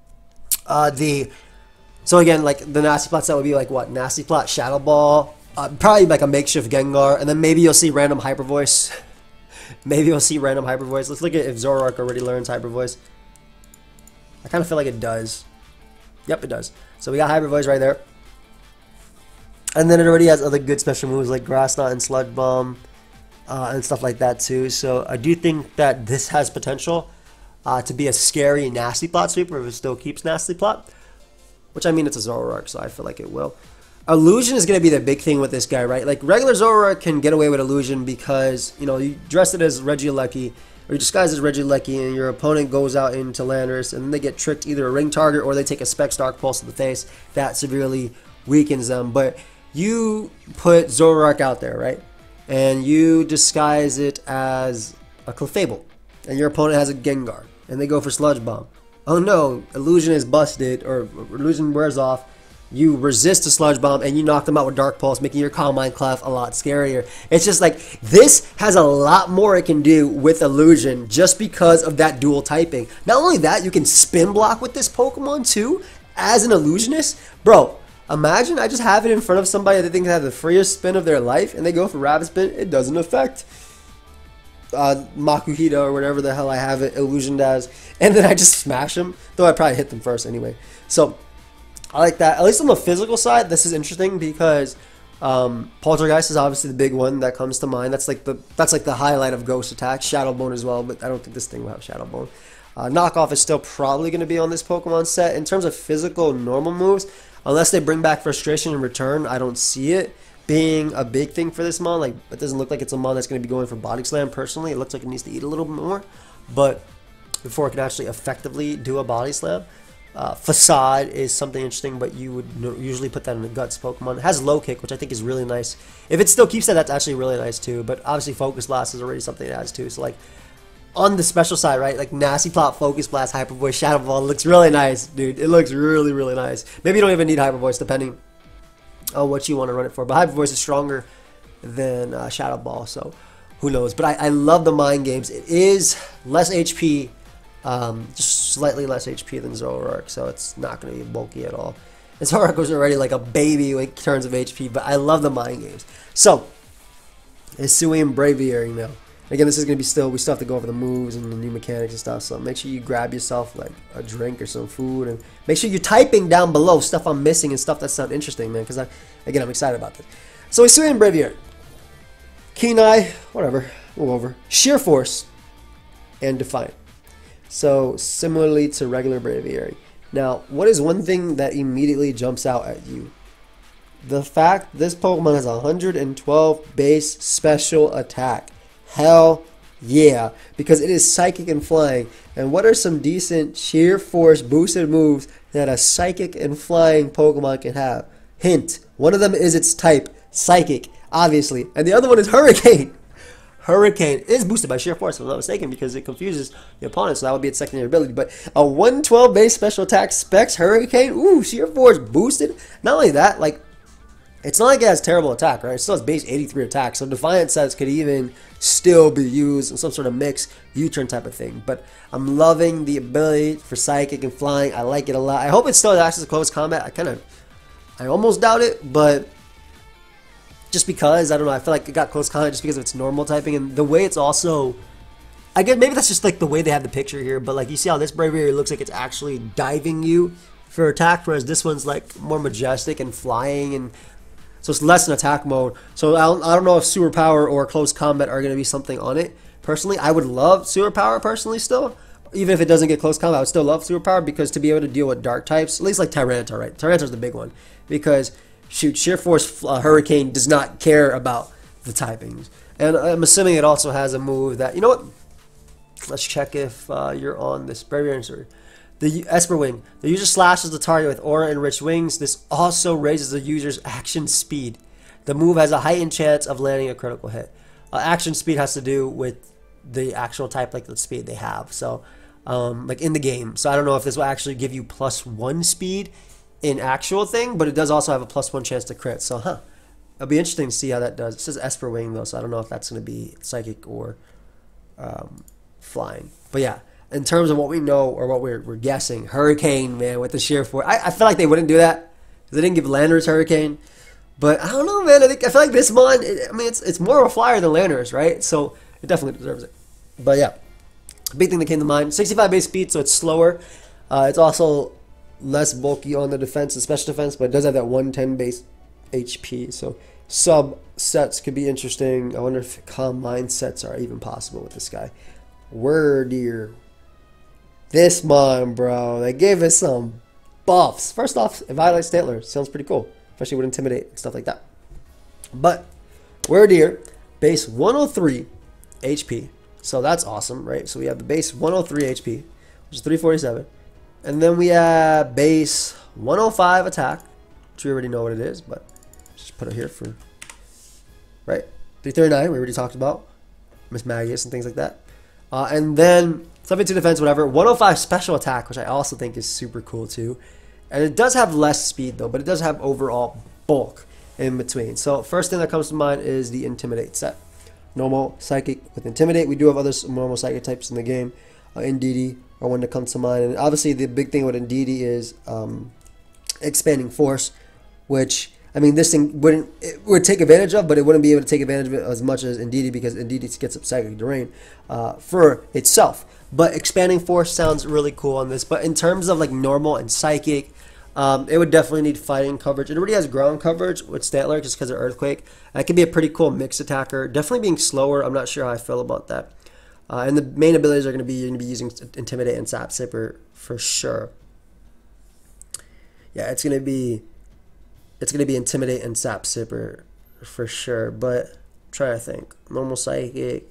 So again, like the Nasty Plot set would be like what? Nasty Plot, Shadow Ball, probably like a makeshift Gengar, and then maybe you'll see random Hyper Voice. Maybe you'll see random Hyper Voice. Let's look at if Zoroark already learns Hyper Voice. I kind of feel like it does. Yep, it does. So we got Hyper Voice right there. And then it already has other good special moves like Grass Knot and Sludge Bomb and stuff like that too. So I do think that this has potential to be a scary Nasty Plot sweeper if it still keeps Nasty Plot. Which, I mean, it's a Zoroark, so I feel like it will. Illusion is going to be the big thing with this guy, right? Like, regular Zoroark can get away with Illusion because, you know, you dress it as Regieleki, or you disguise as Regieleki, and your opponent goes out into Landorus, and then they get tricked, either a ring target or they take a Specs Dark Pulse to the face. That severely weakens them. But you put Zoroark out there, right? And you disguise it as a Clefable, and your opponent has a Gengar, and they go for Sludge Bomb. Oh no, Illusion is busted, or Illusion wears off. You resist a Sludge Bomb, and you knock them out with Dark Pulse, making your Calm Mind Clef a lot scarier. It's just like, this has a lot more it can do with Illusion just because of that dual typing. Not only that, you can spin block with this Pokemon too, as an Illusionist. Bro, imagine I just have it in front of somebody that they think they have the freest spin of their life, and they go for Rapid Spin. It doesn't affect Makuhita or whatever the hell I have it illusioned as, and then I just smash them, though I probably hit them first anyway. So I like that. At least on the physical side, this is interesting because Poltergeist is obviously the big one that comes to mind. That's like the highlight of ghost attacks. Shadowbone as well, but I don't think this thing will have Shadowbone. Knockoff is still probably going to be on this Pokemon set. In terms of physical normal moves, unless they bring back Frustration and Return, I don't see it being a big thing for this mon. Like, it doesn't look like it's a mon that's going to be going for Body Slam personally. It looks like it needs to eat a little bit more, but before it can actually effectively do a Body Slam. Facade is something interesting, but you would usually put that in the Guts Pokemon. It has Low Kick, which I think is really nice. If it still keeps that, that's actually really nice too. But obviously Focus Blast is already something it has too. So like on the special side, right, like Nasty Plot, Focus Blast, Hyper Voice, Shadow Ball looks really nice, dude. It looks really, really nice. Maybe you don't even need Hyper Voice depending on what you want to run it for. But Hyper Voice is stronger than Shadow Ball, so who knows. But I love the Mind Games. It is less HP. Just slightly less HP than Zoroark, so it's not going to be bulky at all. And Zoroark was already like a baby in terms of HP, but I love the Mind Games. So, Hisuian Braviary now. Again, this is going to be we still have to go over the moves and the new mechanics and stuff, so make sure you grab yourself like a drink or some food, and make sure you're typing down below stuff I'm missing and stuff that sounds interesting, man, because again, I'm excited about this. So, Hisuian Braviary. Keen Eye, whatever, we'll go over. Sheer Force, and Defiant. So, similarly to regular Braviary. Now, what is one thing that immediately jumps out at you? The fact this Pokemon has 112 base special attack. Hell yeah. Because it is Psychic and Flying. And what are some decent Sheer Force boosted moves that a Psychic and Flying Pokemon can have? Hint, one of them is its type, Psychic, obviously. And the other one is Hurricane. Hurricane is boosted by Sheer Force, if I'm not mistaken, because it confuses the opponent, so that would be its secondary ability. But a 112 base special attack specs Hurricane, ooh, Sheer Force boosted. Not only that, like, it's not like it has terrible attack, right? It still has base 83 attack, so Defiant sets could even still be used in some sort of mix U-turn type of thing. But I'm loving the ability for Psychic and Flying. I like it a lot. I hope it still acts as close combat. I almost doubt it, but just because, I don't know, I feel like it got close combat just because of its normal typing, and the way it's also, I guess maybe that's just like the way they have the picture here, but like you see how this Braviary looks like it's actually diving you for attack, whereas this one's like more majestic and flying, and so it's less in attack mode. So I don't know if Sewer Power or Close Combat are going to be something on it. Personally, I would love Sewer Power personally still. Even if it doesn't get Close Combat, I would still love Sewer Power, because to be able to deal with dark types, at least like Tyranitar, right? Tyranitar's the big one, because shoot, Sheer Force Hurricane does not care about the typings. And I'm assuming it also has a move that, you know what? Let's check if you're on this Braviary answer. The Esper Wing. The user slashes the target with Aura Enriched Wings. This also raises the user's action speed. The move has a heightened chance of landing a critical hit. Action speed has to do with the actual type, like the speed they have. So, like in the game. So I don't know if this will actually give you +1 speed in actual thing, but it does also have a +1 chance to crit. So, it'll be interesting to see how that does. It says Esper Wing though, so I don't know if that's going to be Psychic or Flying. But yeah, in terms of what we know or what we're guessing, Hurricane, man, with the Sheer Force. I feel like they wouldn't do that because they didn't give Landorus Hurricane. But I don't know, man. I feel like this mon, I mean, it's more of a flyer than Landorus, right? So it definitely deserves it. But yeah, big thing that came to mind: 65 base speed, so it's slower. It's also less bulky on the defense and special defense, but it does have that 110 base HP. So sub sets could be interesting. I wonder if Calm Mind sets are even possible with this guy. Wordier. This mon, bro. They gave us some buffs. First off, Evaluate Stantler sounds pretty cool, especially with Intimidate and stuff like that. But Wordier, base 103 HP. So that's awesome, right? So we have the base 103 HP, which is 347. And then we have base 105 attack, which we already know what it is, but just put it here for, right? 339, we already talked about. Miss Magius and things like that. And then 72 defense, whatever. 105 special attack, which I also think is super cool too. And it does have less speed though, but it does have overall bulk in between. So first thing that comes to mind is the Intimidate set. Normal Psychic with Intimidate. We do have other normal Psychic types in the game. Indeedee are one that comes to mind. And obviously the big thing with Indeedee is Expanding Force, which, I mean, this thing would take advantage of, but it wouldn't be able to take advantage of it as much as Indeedee, because Indeedee gets up Psychic Terrain for itself. But Expanding Force sounds really cool on this. But in terms of like normal and Psychic, It would definitely need fighting coverage. It already has ground coverage with Stantler just because of Earthquake. It could be a pretty cool mix attacker. Definitely being slower. I'm not sure how I feel about that. And the main abilities are going to be you're going to be using Intimidate and Sap Sipper for sure. Yeah, it's going to be Intimidate and Sap Sipper for sure. But I'm trying to think. Normal Psychic,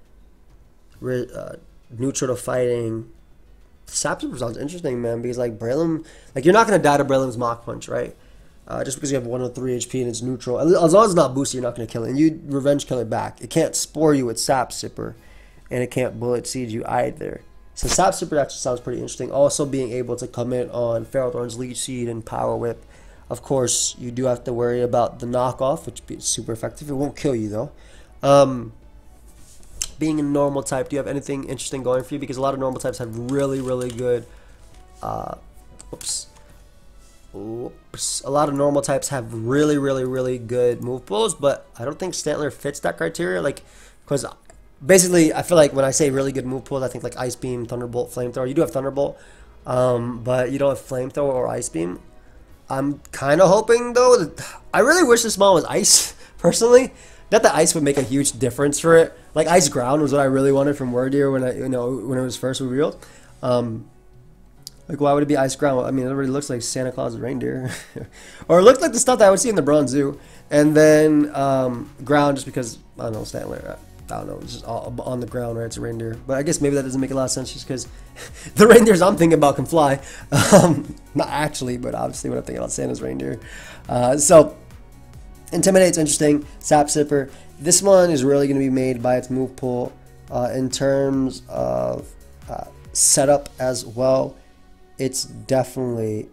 neutral to fighting. Sap Sipper sounds interesting, man, because like Breloom, like you're not gonna die to Breloom's Mach Punch, right? Just because you have 103 HP and it's neutral. As long as it's not boosted, you're not gonna kill it. And you revenge kill it back. It can't spore you with Sap Sipper, and it can't bullet siege you either. So Sap Sipper actually sounds pretty interesting. Also being able to come in on Ferrothorn's Leech Seed and Power Whip. Of course, you do have to worry about the knockoff, which is super effective. It won't kill you though. Being a normal type, do you have anything interesting going for you? Because a lot of normal types have really, really good. Oops. A lot of normal types have really, really, really good move pools, but I don't think Stantler fits that criteria. Like, because basically, I feel like when I say really good move pools, I think like Ice Beam, Thunderbolt, Flamethrower. You do have Thunderbolt, but you don't have Flamethrower or Ice Beam. I'm kind of hoping though that I really wish this mod was Ice personally. Not that Ice would make a huge difference for it. Like Ice Ground was what I really wanted from Wordeer when when it was first revealed. Like why would it be Ice Ground? I mean, it already looks like Santa Claus reindeer, or it looked like the stuff that I would see in the Bronze Zoo. And then Ground, just because I don't know Stantler. I don't know, it's just all on the ground, right? It's a reindeer, but I guess maybe that doesn't make a lot of sense just because the reindeers I'm thinking about can fly. Not actually, but obviously when I'm thinking about Santa's reindeer. So. Intimidate's interesting. Sap Sipper. This one is really going to be made by its move pool in terms of setup as well. It's definitely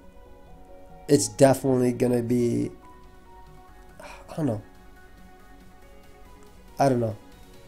going to be. I don't know.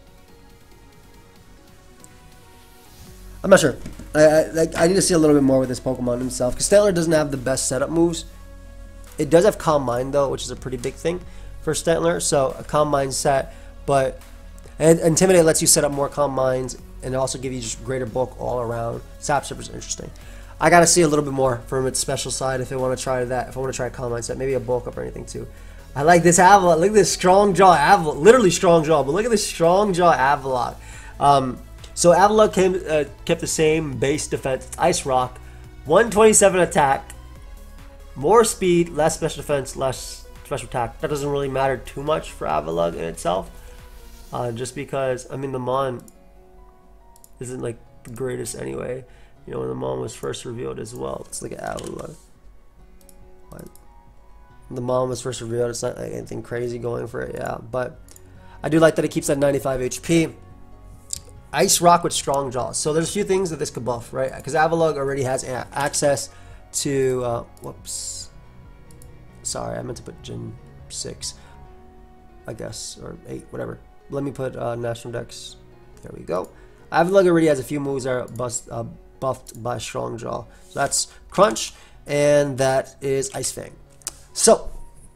I'm not sure. I need to see a little bit more with this Pokemon himself because Stantler doesn't have the best setup moves. It does have Calm Mind though, which is a pretty big thing for Stantler. So a Calm Mind set, but and Intimidate lets you set up more Calm Minds and also give you just greater bulk all around. Sap Sipper is interesting. I gotta see a little bit more from its special side if I want to try that. If I want to try a Calm Mind set, maybe a bulk up or anything too. I like this Avalok. Look at this strong jaw Avalok. Literally strong jaw, but look at this strong jaw Avalok. So Avalok kept the same base defense. It's Ice Rock, 127 attack. More speed, less special defense, less special attack. That doesn't really matter too much for Avalok in itself. Just because, I mean, the Mon isn't like the greatest anyway. You know, when the Mon was first revealed as well. Let's look at Avalok. When the Mon was first revealed, it's not like anything crazy going for it, yeah. But I do like that it keeps that 95 HP. Ice Rock with Strong Jaw. So there's a few things that this could buff, right? Because Avalok already has access to whoops, sorry, I meant to put Gen 6, I guess, or 8, whatever. Let me put National Dex. There we go. Avalok already has a few moves that are buffed by Strong Jaw. So that's Crunch, and that is Ice Fang. So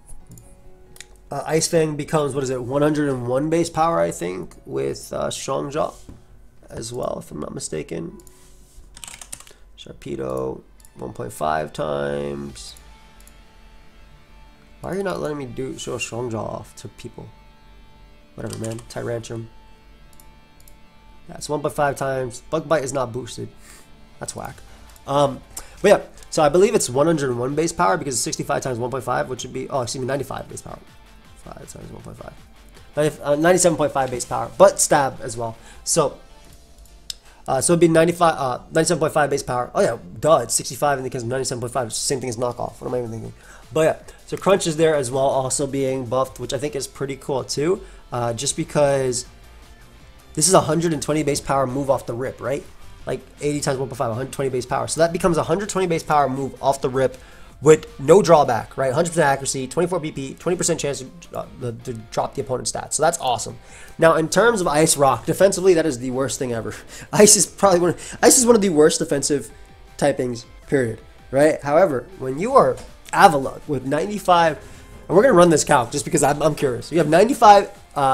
Ice Fang becomes, what is it, 101 base power, I think, with Strong Jaw as well, if I'm not mistaken. Sharpedo. 1.5 times. Why are you not letting me show Strong Jaw off to people? Whatever, man. Tyrantrum. Yeah, it's 1.5 times. Bug Bite is not boosted. That's whack. But yeah, so I believe it's 101 base power because it's 65 times 1.5, which would be, oh, excuse me, 95 base power. 5 times 1.5. 97.5 base power, but stab as well. So it'd be 97.5 base power. Oh yeah, duh, it's 65 and because 97.5 is the same thing as knockoff. What am I even thinking? But yeah, so Crunch is there as well, also being buffed, which I think is pretty cool too. Just because this is 120 base power move off the rip, right? Like 80 times 1.5, 120 base power. So that becomes 120 base power move off the rip with no drawback, right? 100% accuracy, 24 BP, 20% chance to drop the opponent's stats. So that's awesome. Now, in terms of Ice Rock, defensively, that is the worst thing ever. Ice is one of the worst defensive typings, period, right? However, when you are Avalok with 95, and we're gonna run this calc just because I'm curious. You have 95,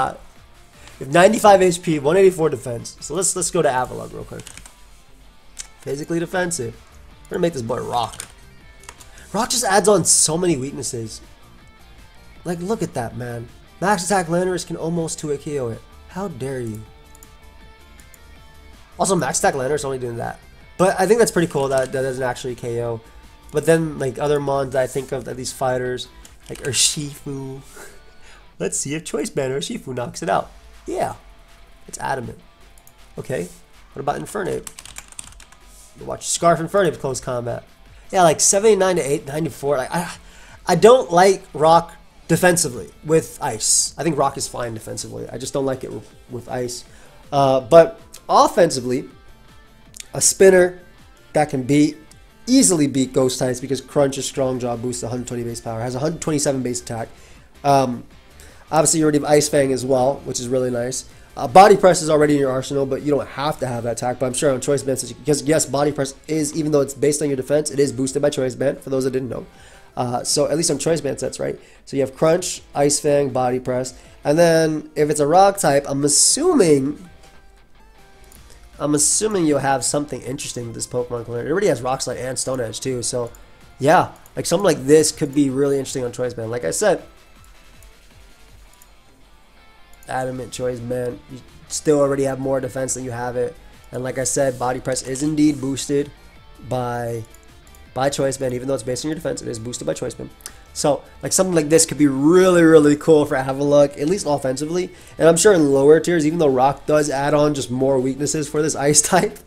HP, 184 defense. So let's go to Avalok real quick. Physically defensive. We're gonna make this boy rock. Rock just adds on so many weaknesses. Like, look at that, man. Max attack Landorus can almost 2-hit KO it. How dare you? Also, max attack Landorus only doing that. But I think that's pretty cool that that doesn't actually KO. But then, like, other mons that I think of, that these fighters, like Urshifu. Let's see if Choice Band Urshifu knocks it out. Yeah. It's adamant. Okay. What about Infernape? Watch Scarf Infernape close combat. Yeah, like 79 to 894. Like, I don't like Rock defensively with Ice. I think Rock is fine defensively. I just don't like it with Ice. But offensively, a spinner that can easily beat Ghost types because Crunch's Strong Jaw boosts 120 base power. Has 127 base attack. Obviously, you already have Ice Fang as well, which is really nice. Body Press is already in your arsenal, but you don't have to have that attack. But I'm sure on Choice Band, because yes, Body Press is, even though it's based on your defense, it is boosted by Choice Band, for those that didn't know. So at least on Choice Band sets, right? So you have Crunch, Ice Fang, Body Press. And then if it's a Rock type, I'm assuming you'll have something interesting with this Pokemon Clan. It already has Rock Slide and Stone Edge too. So yeah, like something like this could be really interesting on Choice Band. Like I said, adamant Choice Band, you still already have more defense than you have it. And like I said, Body Press is indeed boosted by Choice Band. Even though it's based on your defense, it is boosted by Choice Band. So like something like this could be really, really cool for Avalok, at least offensively. And I'm sure in lower tiers, even though Rock does add on just more weaknesses for this Ice type,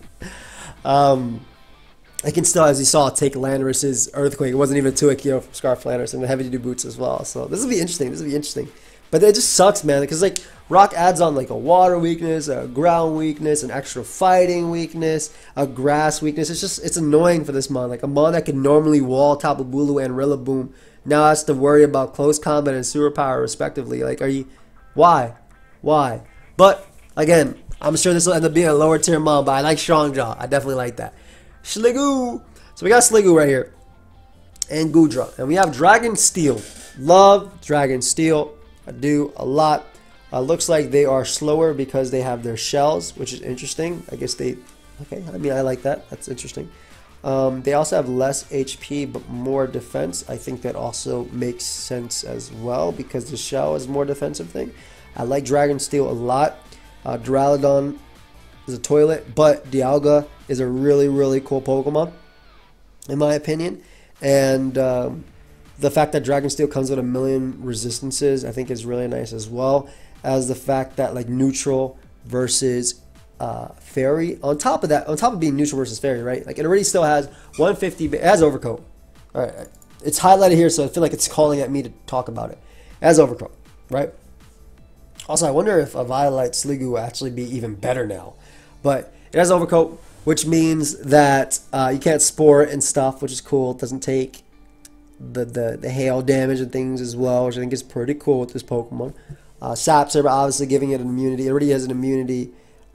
I can still, as you saw, take Landorus's Earthquake. It wasn't even a 2-hit KO from Scarf Landorus, and the heavy duty boots as well. So this will be interesting. This will be interesting. But it just sucks, man, because like Rock adds on like a water weakness, a ground weakness, an extra fighting weakness, a grass weakness. It's annoying for this mon. Like a mon that can normally wall Tapu Bulu and Rillaboom now has to worry about close combat and sewer power respectively. Like, why? But again, I'm sure this will end up being a lower tier mon, but I like Strong Jaw. I definitely like that. Sliggoo. So we got Sliggoo right here, and Goodra, and we have Dragon Steel. Love Dragon Steel. I do a lot. Looks like they are slower because they have their shells, which is interesting. I guess okay, I mean, I like that. That's interesting. They also have less HP but more defense. I think that also makes sense as well because the shell is more defensive thing. I like Dragon Steel a lot. Duraludon is a toilet, but Dialga is a really, really cool Pokemon, in my opinion. And the fact that Dragon Steel comes with 1,000,000 resistances, I think is really nice, as well as the fact that like neutral versus fairy. On top of being neutral versus fairy, right? Like it already still has 150. It has Overcoat. All right, it's highlighted here, so I feel like it's calling at me to talk about it. It has Overcoat, right? Also, I wonder if a Violet Sliggoo will actually be even better now. But it has Overcoat, which means that you can't spore it and stuff, which is cool. It doesn't take the hail damage and things as well, which I think is pretty cool with this Pokemon. Sap Saber obviously giving it an immunity. It already has an immunity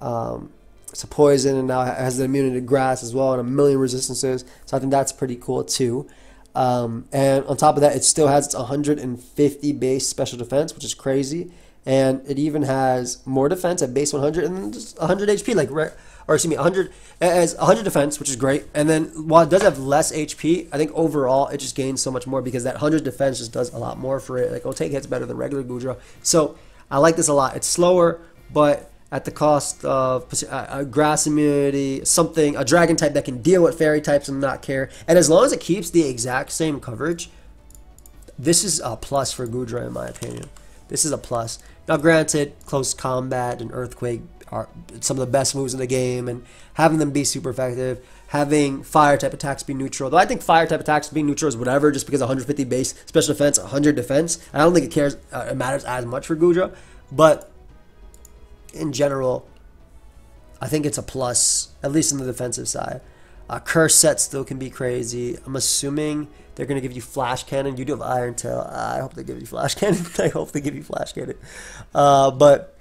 to poison, and now it has an immunity to grass as well, and 1,000,000 resistances. So I think that's pretty cool too. And on top of that, it still has its 150 base special defense, which is crazy. And it even has more defense at base 100 and just 100 HP, or excuse me, 100. It has 100 defense, which is great. And then while it does have less HP, I think overall it just gains so much more because that 100 defense just does a lot more for it. Like it'll take hits better than regular Goodra. So I like this a lot. It's slower, but at the cost of a grass immunity, a dragon type that can deal with fairy types and not care. And as long as it keeps the exact same coverage, this is a plus for Goodra in my opinion. This is a plus. Now granted, close combat and Earthquake are some of the best moves in the game, and having them be super effective, having fire type attacks be neutral. Though I think fire type attacks being neutral is whatever, just because 150 base special defense, 100 defense. I don't think it matters as much for Goodra, but in general, I think it's a plus, at least in the defensive side. Curse set still can be crazy. I'm assuming they're going to give you Flash Cannon. You do have Iron Tail. I hope they give you Flash Cannon. I hope they give you Flash Cannon. But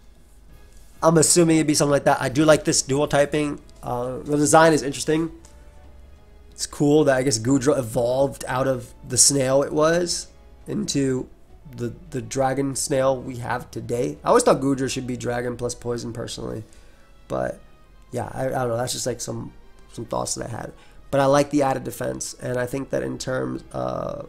I'm assuming it'd be something like that. I do like this dual typing. The design is interesting. It's cool that I guess Goodra evolved out of the snail it was into the dragon snail we have today. I always thought Goodra should be dragon plus poison personally. But yeah, I don't know. That's just like some thoughts that I had. but I like the added defense, and I think that in terms of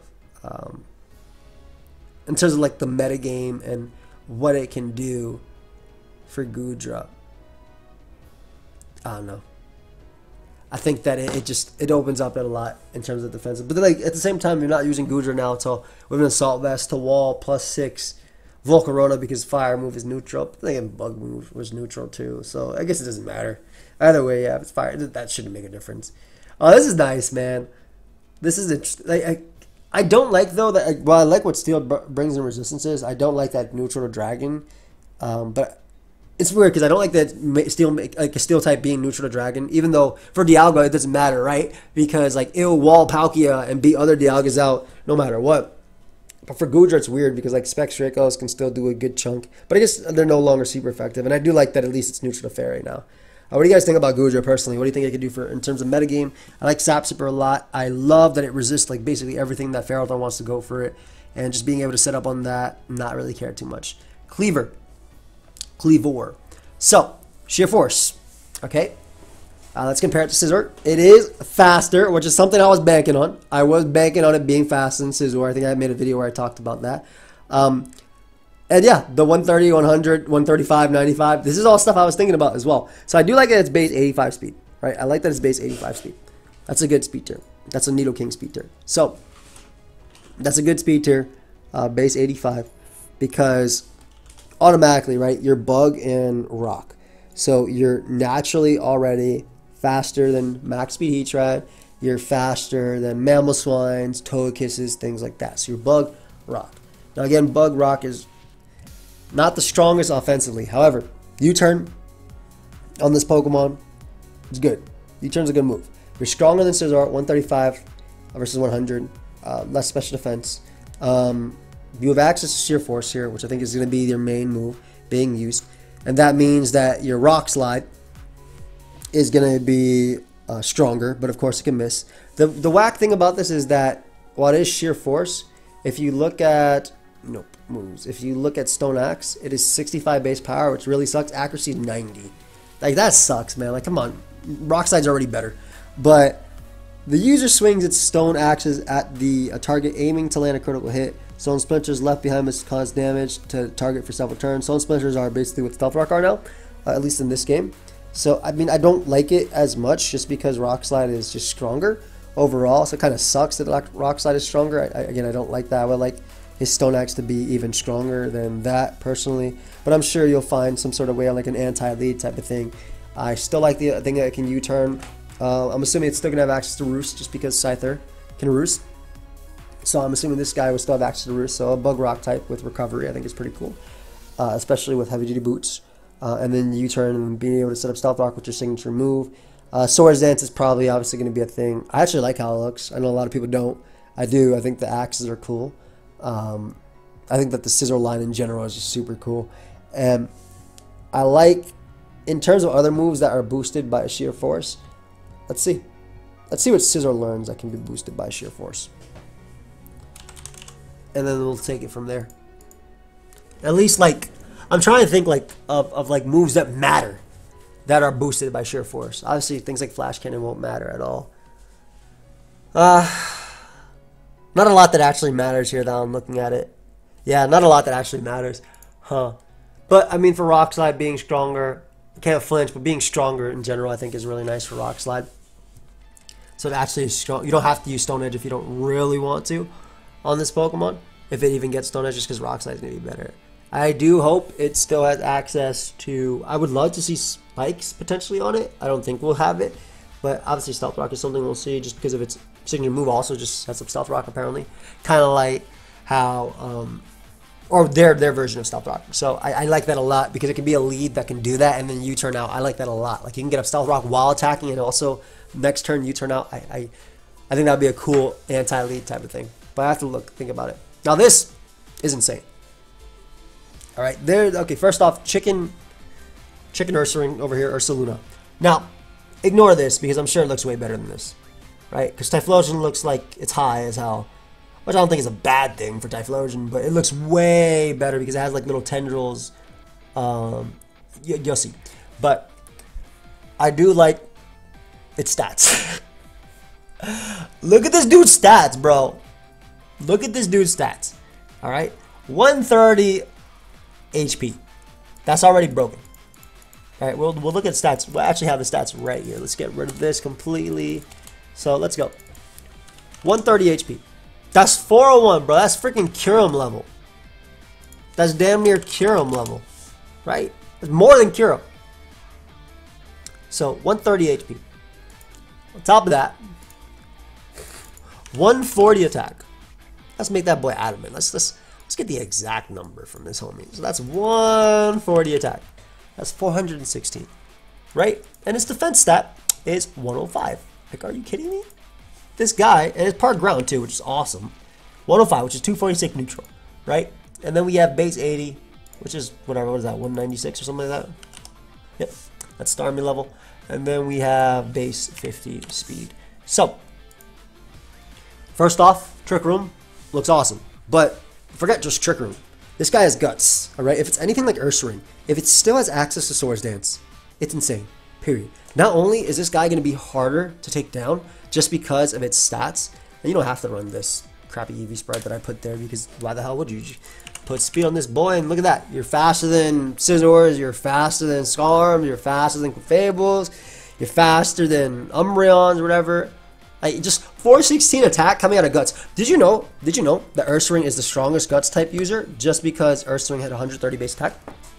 like the meta game and what it can do for Goodra, I don't know. I think that it opens up it a lot in terms of defensive. But like at the same time, you're not using Goodra now with an Assault Vest to wall +6 Volcarona because fire move is neutral. I think bug move was neutral too, so I guess it doesn't matter. Either way, yeah, if it's fire, that shouldn't make a difference. Oh, this is nice, man. This is interesting. I don't like though that. Well, I like what Steel brings in resistances. I don't like that neutral to Dragon, but it's weird because I don't like that Steel, like a Steel type being neutral to Dragon. Even though for Dialga it doesn't matter, right? Because like it'll wall Palkia and beat other Dialgas out no matter what. But for Goodra it's weird because like Specs Dracos can still do a good chunk, but I guess they're no longer super effective. And I do like that at least it's neutral to Fairy now. What do you guys think about Goodra personally? What do you think it could do in terms of metagame? I like Sap Sipper a lot. I love that it resists like basically everything that Ferrothorn wants to go for it. And just being able to set up on that, not really care too much. Cleavor. So, Sheer Force. Okay. Let's compare it to Scizor. It is faster, which is something I was banking on. I was banking on it being faster than Scizor. I think I made a video where I talked about that. And yeah, the 130, 100, 135, 95, this is all stuff I was thinking about as well. So I do like that it's base 85 speed, right? I like that it's base 85 speed. That's a good speed tier. That's a Nidoking speed tier. So that's a good speed tier, base 85, because automatically, right, you're Bug and Rock. So you're naturally already faster than max speed Heatran. You're faster than Mamoswines, Toadkisses, things like that. So you're Bug, Rock. Now again, Bug, Rock is not the strongest offensively. However, U-turn on this Pokemon is good. U-turn's a good move. You're stronger than Scizor, 135 versus 100. Less special defense. You have access to Sheer Force here, which I think is going to be your main move being used. And that means that your Rock Slide is going to be stronger, but of course it can miss. The whack thing about this is that while it is Sheer Force, if you look at moves. If you look at Stone Axe, it is 65 base power, which really sucks. Accuracy is 90. Like, that sucks, man. Like, come on. Rock Slide's already better. But the user swings its Stone Axes at the target, aiming to land a critical hit. Stone Splinters left behind must cause damage to target for self-return. Stone Splinters are basically what Stealth Rock are now, at least in this game. So, I mean, I don't like it as much just because Rock Slide is just stronger overall. So, it kind of sucks that Rock Slide is stronger. Again, I don't like that. I would like his Stone Axe to be even stronger than that personally, but I'm sure you'll find some sort of way on like an anti-lead type of thing. I still like the thing that it can U-turn. I'm assuming it's still gonna have access to Roost just because Scyther can Roost. So I'm assuming this guy will still have access to Roost. So a Bug Rock type with recovery I think is pretty cool, especially with heavy duty boots. And then U-turn and being able to set up Stealth Rock with your signature move. Swords Dance is probably obviously going to be a thing. I actually like how it looks. I know a lot of people don't. I do. I think the axes are cool. I think that the Scizor line in general is just super cool. And I like, in terms of other moves that are boosted by Sheer Force, let's see. Let's see what Scizor learns that can be boosted by Sheer Force. And then we'll take it from there. At least, like, I'm trying to think, like, of like, moves that matter that are boosted by Sheer Force. Obviously, things like Flash Cannon won't matter at all. Not a lot that actually matters here, though. I'm looking at it. Yeah, not a lot that actually matters. Huh. But, I mean, for Rock Slide being stronger, can't flinch, but being stronger in general, I think is really nice for Rock Slide. So it actually is strong. You don't have to use Stone Edge if you don't really want to on this Pokemon. If it even gets Stone Edge, just because Rock Slide is going to be better. I do hope it still has access to... I would love to see Spikes potentially on it. I don't think we'll have it. But obviously Stealth Rock is something we'll see just because of its signature move also just sets up Stealth Rock apparently. Kind of like how... or their version of Stealth Rock. So I like that a lot because it can be a lead that can do that and then U-turn out. I like that a lot. Like you can get up Stealth Rock while attacking and also next turn U-turn out. I think that would be a cool anti-lead type of thing. But I have to think about it. Now this is insane. All right, there. Okay, first off, Chicken Ursaring over here, Ursaluna. Now, ignore this because I'm sure it looks way better than this, right? Because Typhlosion looks like it's high as hell, which I don't think is a bad thing for Typhlosion, but it looks way better because it has like little tendrils. You'll see. But I do like its stats. Look at this dude's stats, bro. Look at this dude's stats. All right, 130 HP. That's already broken. All right, we'll look at stats. We'll actually have the stats right here. Let's get rid of this completely. So let's go. 130 HP. That's 401, bro. That's freaking Kyurem level. That's damn near Kyurem level, right? It's more than Kyurem. So 130 HP. On top of that, 140 attack. Let's make that boy adamant. Let's get the exact number from this homie. So that's 140 attack. That's 416, right? And his defense stat is 105. Like, are you kidding me? This guy, and it's part ground too, which is awesome. 105, which is 246 neutral, right? And then we have base 80, which is whatever, what is that, 196 or something like that? Yep, that's Starmie level. And then we have base 50 speed. So, first off, Trick Room looks awesome. But forget just Trick Room. This guy has guts, alright? If it's anything like Ursaring, if it still has access to Swords Dance, it's insane, period. Not only is this guy going to be harder to take down just because of its stats, and you don't have to run this crappy EV spread that I put there because why the hell would you? Put speed on this boy and look at that. You're faster than Scizors, you're faster than Scarms, you're faster than Fables, you're faster than Umbreons or whatever. Like, just 416 attack coming out of Guts. Did you know that Ursaring is the strongest Guts type user just because Ursaring had 130 base attack?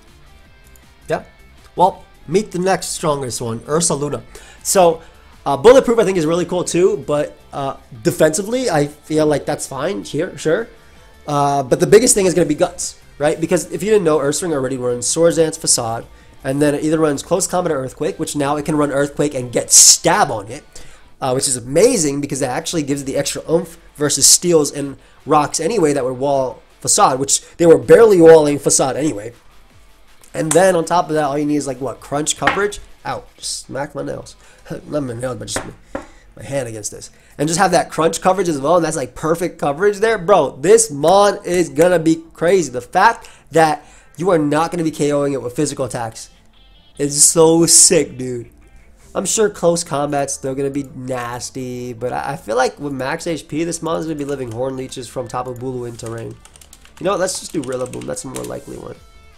Yeah. Well, meet the next strongest one, Ursaluna. So, Bulletproof I think is really cool too, but defensively I feel like that's fine here, sure. But the biggest thing is going to be Guts, right? Because if you didn't know, Ursaring already runs Swords Dance, Facade, and then it either runs Close Combat or Earthquake, which now it can run Earthquake and get Stab on it, which is amazing because that actually gives it the extra oomph versus Steals and Rocks anyway that would wall Facade, which they were barely walling Facade anyway. And then on top of that, all you need is like what? Crunch coverage? Ow, just smack my nails. Not my nails, but just my hand against this. And just have that crunch coverage as well, and that's like perfect coverage there. Bro, this mod is gonna be crazy. The fact that you are not gonna be KOing it with physical attacks is so sick, dude. I'm sure close combat's still gonna be nasty, but I feel like with max HP, this mod is gonna be living Horn Leeches from Tapu Bulu into Rain. You know what, let's just do Rillaboom. That's a more likely one.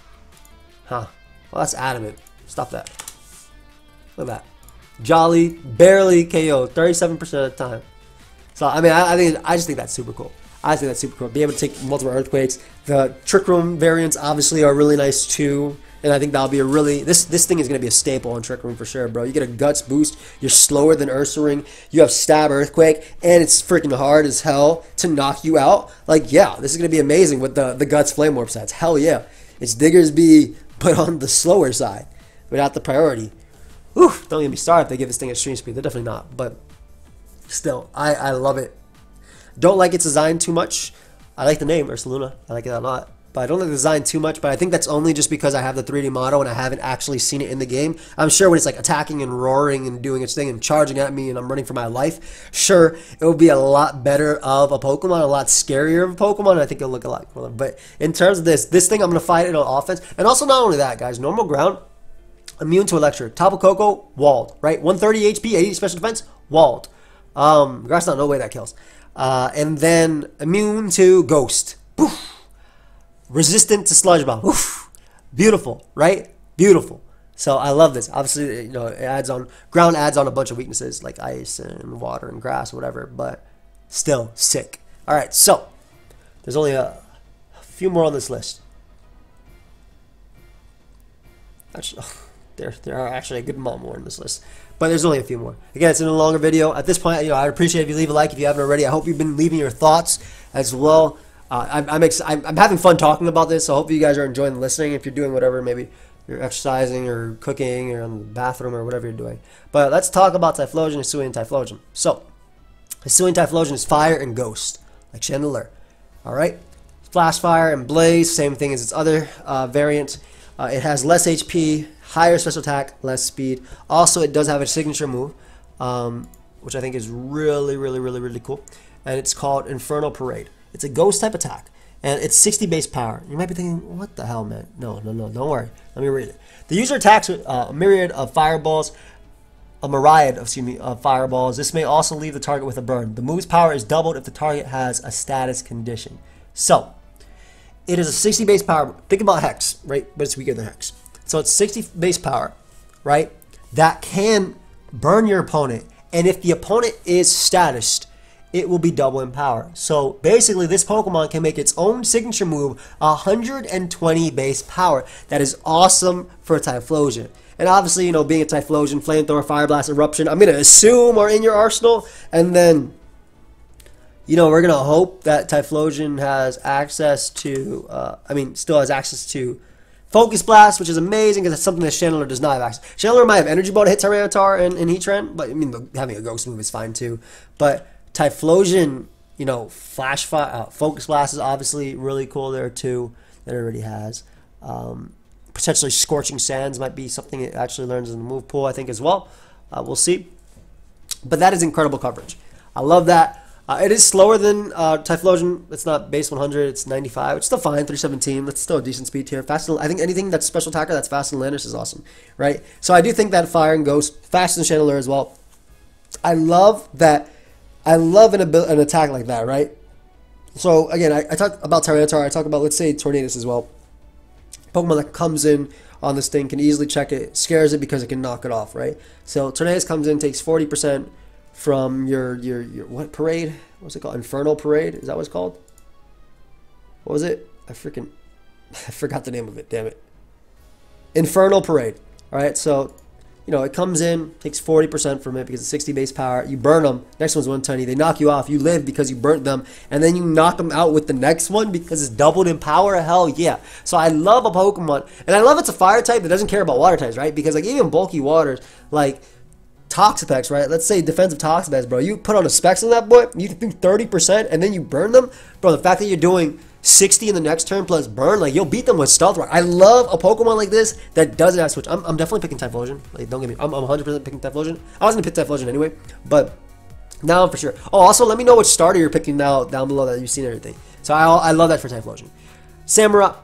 Huh. Well, that's adamant. Stop that. Look at that. Jolly, barely KO, 37% of the time. So, I mean, I just think that's super cool. I just think that's super cool. Be able to take multiple Earthquakes. The Trick Room variants obviously are really nice too. And I think that'll be a really, this thing is going to be a staple on Trick Room for sure, bro. You get a Guts boost, you're slower than Ursaring, you have Stab Earthquake, and it's freaking hard as hell to knock you out. Like, yeah, this is going to be amazing with the Guts Flame Warp stats. Hell yeah. It's Diggersby, but on the slower side, without the priority. Oof, don't get me started if they give this thing extreme speed. They're definitely not, but still, I love it. Don't like its design too much. I like the name, Ursaluna. I like it a lot. But I don't like the design too much, but I think that's only just because I have the 3D model and I haven't actually seen it in the game. I'm sure when it's like attacking and roaring and doing its thing and charging at me and I'm running for my life, sure, it will be a lot better of a Pokemon, a lot scarier of a Pokemon, and I think it'll look a lot cooler. But in terms of this thing, I'm going to fight it on offense. And also not only that, guys, normal ground, immune to electric. Tapu Koko, walled, right? 130 HP, 80 special defense, walled. Grass Knot, no way that kills. And then immune to ghost. Poof. Resistant to Sludge Bomb. Oof. Beautiful, right? Beautiful. So I love this. Obviously, you know, it adds on, ground adds on a bunch of weaknesses like ice and water and grass, whatever, but still sick. All right, so there's only a few more on this list. Actually, there are actually a good amount more on this list, but there's only a few more. Again, it's in a longer video. At this point, you know, I'd appreciate if you leave a like if you haven't already. I hope you've been leaving your thoughts as well. I'm having fun talking about this, so I hope you guys are enjoying listening. If you're doing whatever, maybe you're exercising or cooking or in the bathroom or whatever you're doing. But let's talk about Typhlosion, Hisuian Typhlosion. So, Hisuian Typhlosion is fire and ghost, like Chandelure. Alright? Flash Fire and Blaze, same thing as its other variant. It has less HP, higher special attack, less speed. Also, it does have a signature move, which I think is really cool. And it's called Infernal Parade. It's a ghost type attack, and it's 60 base power. You might be thinking, what the hell, man? No, don't worry. Let me read it. The user attacks with a myriad of fireballs a myriad of fireballs. This may also leave the target with a burn. The move's power is doubled if the target has a status condition. So, it is a 60 base power. Think about Hex, right? But it's weaker than Hex. So it's 60 base power, right? That can burn your opponent. And if the opponent is statused, it will be double in power. So basically, this Pokemon can make its own signature move 120 base power. That is awesome for a Typhlosion. And obviously, you know, being a Typhlosion, Flamethrower, Fire Blast, Eruption, I'm going to assume are in your arsenal. And then, you know, we're going to hope that Typhlosion has access to, still has access to Focus Blast, which is amazing because that's something that Channeler does not have access. Channeler might have Energy Ball to hit Tyranitar and Heatran, but I mean, having a Ghost move is fine too. But Typhlosion, you know, Focus Blast is obviously really cool there too, that it already has. Potentially Scorching Sands might be something it actually learns in the move pool, I think, as well. We'll see. But that is incredible coverage. I love that. It is slower than Typhlosion. It's not base 100. It's 95. It's still fine. 317. That's still a decent speed tier. I think anything that's special attacker that's faster than Landorus is awesome, right? So I do think that Fire and Ghost faster than Channeler as well. I love that. I love an attack like that, right? So again, I talk about Tyranitar. I talk about, let's say, Tornadus as well. Pokemon that comes in on this thing can easily check it, scares it because it can knock it off, right? So Tornadus comes in, takes 40% from your what parade? What's it called? Infernal Parade? Is that what it's called? What was it? I forgot the name of it. Damn it. Infernal Parade. All right, so you know it comes in, takes 40% from it because it's 60 base power. You burn them. Next one's 120. They knock you off. You live because you burnt them, and then you knock them out with the next one because it's doubled in power. Hell yeah! So I love a Pokemon, and I love it's a fire type that doesn't care about water types, right? Because like even bulky waters, like Toxapex, right? Let's say defensive Toxapex, bro. You put on a Specs on that boy, you do 30%, and then you burn them, bro. The fact that you're doing 60 in the next turn plus burn, like you'll beat them with Stealth Rock. I love a Pokemon like this that doesn't have Switch. I'm definitely picking Typhlosion. Like, don't get me, I'm 100% picking Typhlosion. I was gonna pick Typhlosion anyway, but now I'm for sure. Oh, also let me know which starter you're picking now down below that you've seen everything. So I love that for Typhlosion. Samurott.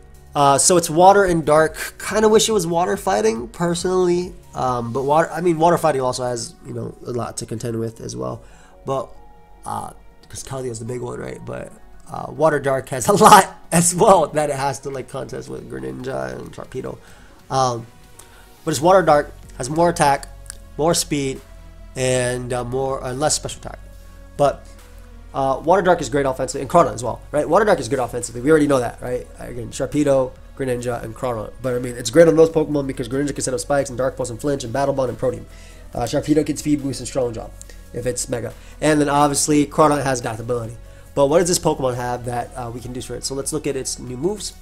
So it's water and dark. Kind of wish it was water fighting personally, but water fighting also has, you know, a lot to contend with as well. But because Keldeo is the big one, right? But water dark has a lot as well that it has to like contest with Greninja and Torpedo. But it's water dark, has more attack, more speed, and less special attack. But Water Dark is great offensively, and Chronon as well, right? Water Dark is good offensively. We already know that, right? Again, Sharpedo, Greninja, and Chronon. But I mean, it's great on those Pokemon because Greninja can set up Spikes and Dark Pulse and Flinch and Battle Bond and Protein. Sharpedo gets Speed Boost and Strong Jaw if it's Mega. And then obviously Chronon has Adaptability. But what does this Pokemon have that we can do for it? So let's look at its new moves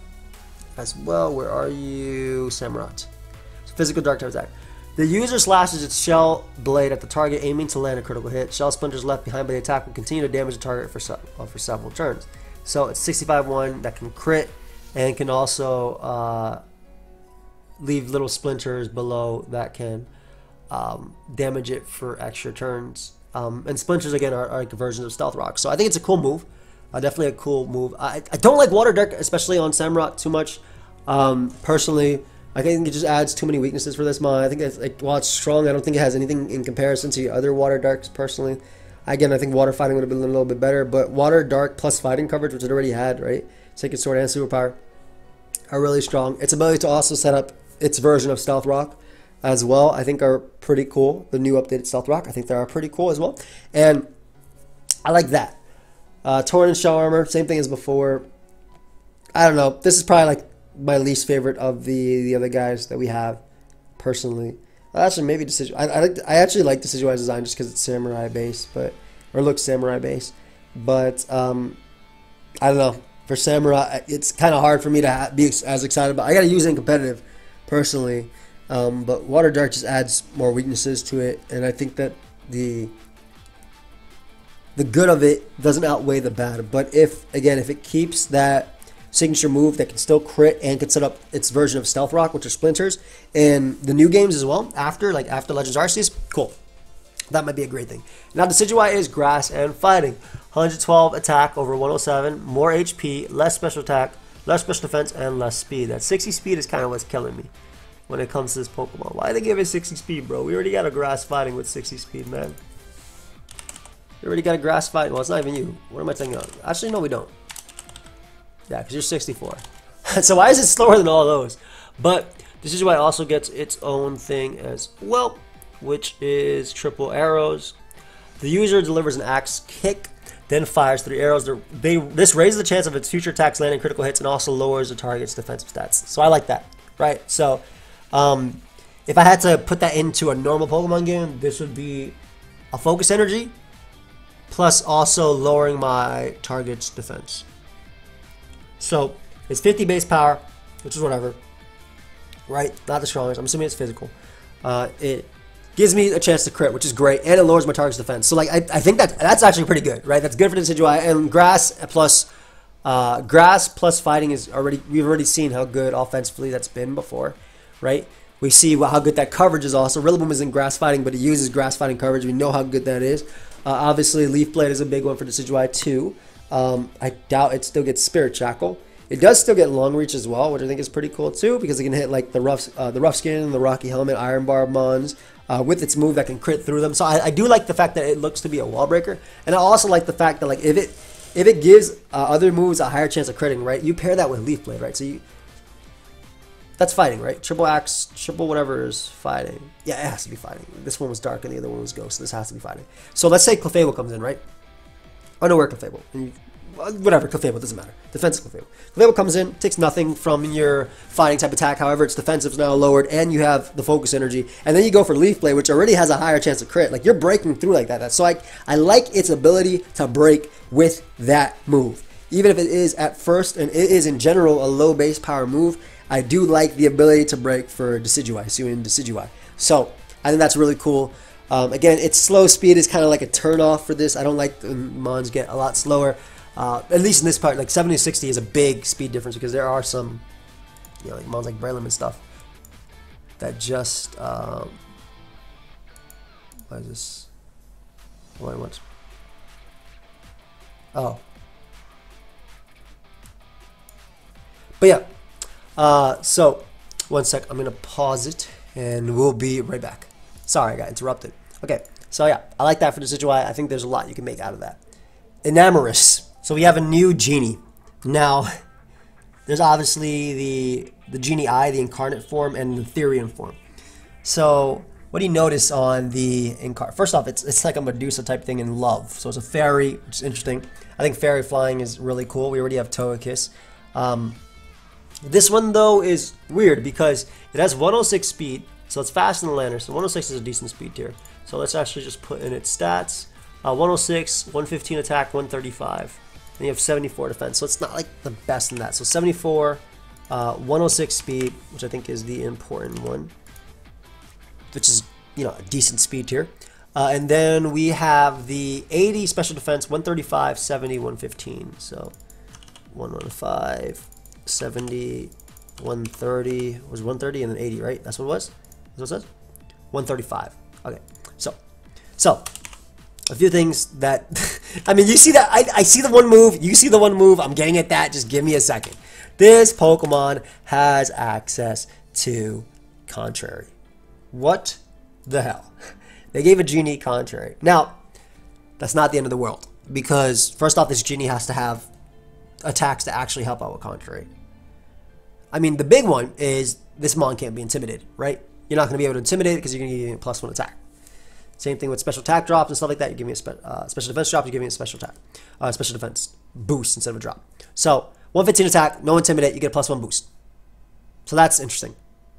as well. Where are you? Samurott. So physical Dark type attack. The user slashes its shell blade at the target, aiming to land a critical hit. Shell splinters left behind by the attack will continue to damage the target for several turns. So it's 65-1 that can crit and can also leave little splinters below that can damage it for extra turns. And splinters again are like a version of Stealth Rock. So I think it's a cool move. Definitely a cool move. I don't like Water Dark, especially on Samurott, too much. Personally, I think it just adds too many weaknesses for this mod. I think it's like, while it's strong, I don't think it has anything in comparison to other Water Darks personally. Again, I think Water Fighting would have been a little bit better, but Water Dark plus Fighting coverage, which it already had, right? Sacred Sword and Superpower are really strong. Its ability to also set up its version of Stealth Rock as well, I think are pretty cool. The new updated Stealth Rock, I think they are pretty cool as well. And I like that. Torrent Shell Armor, same thing as before. I don't know. This is probably like my least favorite of the other guys that we have, personally. Actually, maybe Decidueye. I actually like Decidueye's design just because it's samurai base, or looks samurai base. But I don't know. For Samurai, it's kind of hard for me to be as excited about. I gotta use it in competitive, personally. But Water Dark just adds more weaknesses to it, and I think that the good of it doesn't outweigh the bad. But if it keeps that signature move that can still crit and can set up its version of Stealth Rock, which are Splinters, in the new games as well, after Legends Arceus, cool. That might be a great thing. Now, Decidueye is Grass and Fighting. 112 attack over 107, more HP, less special attack, less special defense, and less speed. That 60 speed is kind of what's killing me. when it comes to this Pokemon. Why they give it 60 speed, bro? We already got a grass fighting with 60 speed, man. We already got a grass fighting. Well, it's not even you. What am I thinking of? Actually, no, we don't. Yeah, because you're 64. So why is it slower than all those? But this is why it also gets its own thing as well, which is triple arrows. The user delivers an axe kick, then fires 3 arrows. This raises the chance of its future attacks landing critical hits and also lowers the target's defensive stats. So I like that, right? So if I had to put that into a normal Pokemon game, this would be a focus energy plus also lowering my target's defense. So it's 50 base power, which is whatever, right? Not the strongest. I'm assuming it's physical. It gives me a chance to crit, which is great, and it lowers my target's defense. So like I think that's actually pretty good, right? That's good for the Decidueye. And grass plus fighting is we've already seen how good offensively that's been before, right? We see how good that coverage is also. Rillaboom is in grass fighting, but it uses grass fighting coverage. We know how good that is. Obviously, Leaf Blade is a big one for the Decidueye too. I doubt it still gets Spirit Shackle. It does still get Long Reach as well, which I think is pretty cool too, because it can hit like the rough skin, the Rocky Helmet, Iron Barb Mons with its move that can crit through them. So I do like the fact that it looks to be a wall breaker, and I also like the fact that like if it gives other moves a higher chance of critting, right? You pair that with Leaf Blade, right? So that's fighting, right? Triple axe, triple whatever is fighting. Yeah, it has to be fighting. This one was dark and the other one was ghost, so this has to be fighting. So let's say Clefable comes in, right? Unaware Clefable. Whatever, Clefable, doesn't matter. Defensive Clefable. Clefable comes in, takes nothing from your fighting type attack. However, its defensive is now lowered, and you have the focus energy. And then you go for Leaf Blade, which already has a higher chance of crit. Like, you're breaking through like that. So I like its ability to break with that move. Even if it is at first, and it is in general a low base power move, I do like the ability to break for Decidueye, Decidueye. So I think that's really cool. Again, its slow speed is kind of like a turn off for this. I don't like the Mons get a lot slower. At least in this part, like 70 to 60 is a big speed difference because there are some, like Mons like Breloom and stuff that just, what is this? What? Oh. But yeah, so one sec, I'm going to pause it and we'll be right back. Sorry, I got interrupted. Okay, so yeah, I like that for the Decidueye. I think there's a lot you can make out of that. Enamorous. So we have a new genie. Now, there's obviously the genie eye, the incarnate form, and the Therian form. So what do you notice on the incarnate? First off, it's like a Medusa type thing in love. So it's a fairy, which is interesting. I think fairy flying is really cool. We already have Togekiss. This one, though, is weird because it has 106 speed, so it's faster than the Lander. So 106 is a decent speed tier. So let's actually just put in its stats. 106, 115 attack, 135. And you have 74 defense. So it's not like the best in that. So 74, 106 speed, which I think is the important one, which is, a decent speed tier. And then we have the 80 special defense, 135, 70, 115. So 115, 70, 130. Was 130 and then 80, right? That's what it was? That's what it says? 135. Okay. So a few things that, I mean, you see that, I see the one move, you see the one move, I'm getting at that, just give me a second. This Pokemon has access to Contrary. What the hell? They gave a genie Contrary. Now, that's not the end of the world, because first off, this genie has to have attacks to actually help out with Contrary. I mean, the big one is this Mon can't be intimidated, right? You're not going to be able to intimidate it because you're going to give it a +1 attack. Same thing with special attack drops and stuff like that. You give me a special defense drop, you give me a special attack, special defense boost instead of a drop. So 115 attack, no intimidate, you get a +1 boost. So that's interesting.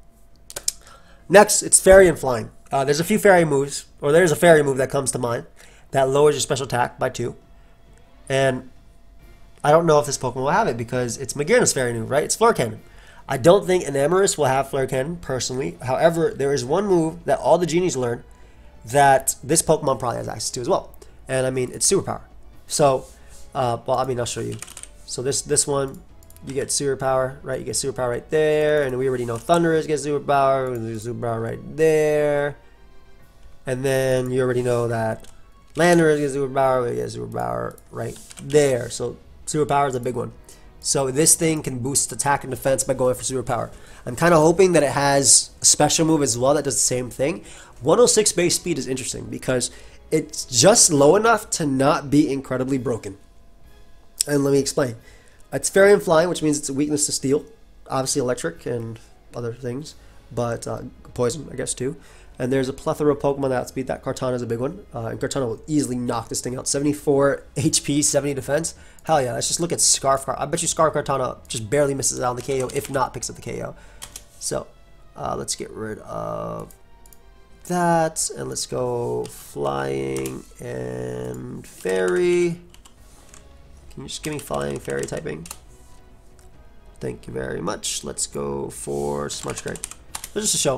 Next, it's fairy and flying. There's a few fairy moves, or there's a fairy move that comes to mind that lowers your special attack by 2. And I don't know if this Pokemon will have it because it's Magearna's fairy move, right? It's Flare Cannon. I don't think Enamorous will have Flare Cannon personally. However, there is one move that all the genies learn that this Pokemon probably has access to as well. And I mean, it's superpower. So, well, I mean, I'll show you. So this one, you get superpower, right? You get superpower right there. And we already know Thundurus gets superpower. There's superpower right there. And then you already know that Landorus gets superpower. We get superpower right there. So superpower is a big one. So this thing can boost attack and defense by going for superpower. I'm kind of hoping that it has a special move as well that does the same thing. 106 base speed is interesting because it's just low enough to not be incredibly broken. And let me explain. It's fairy and flying, which means it's a weakness to steel. Obviously electric and other things, but poison, I guess, too. And there's a plethora of Pokemon that outspeed that. Kartana is a big one. And Kartana will easily knock this thing out. 74 HP, 70 defense. Hell yeah, let's just look at Scarf. I bet you Scarf Kartana just barely misses out on the KO, if not picks up the KO. So, let's get rid of that. And let's go Flying and Fairy. Can you just give me Flying, Fairy typing? Thank you very much. Let's go for Smart Strike. Just a show.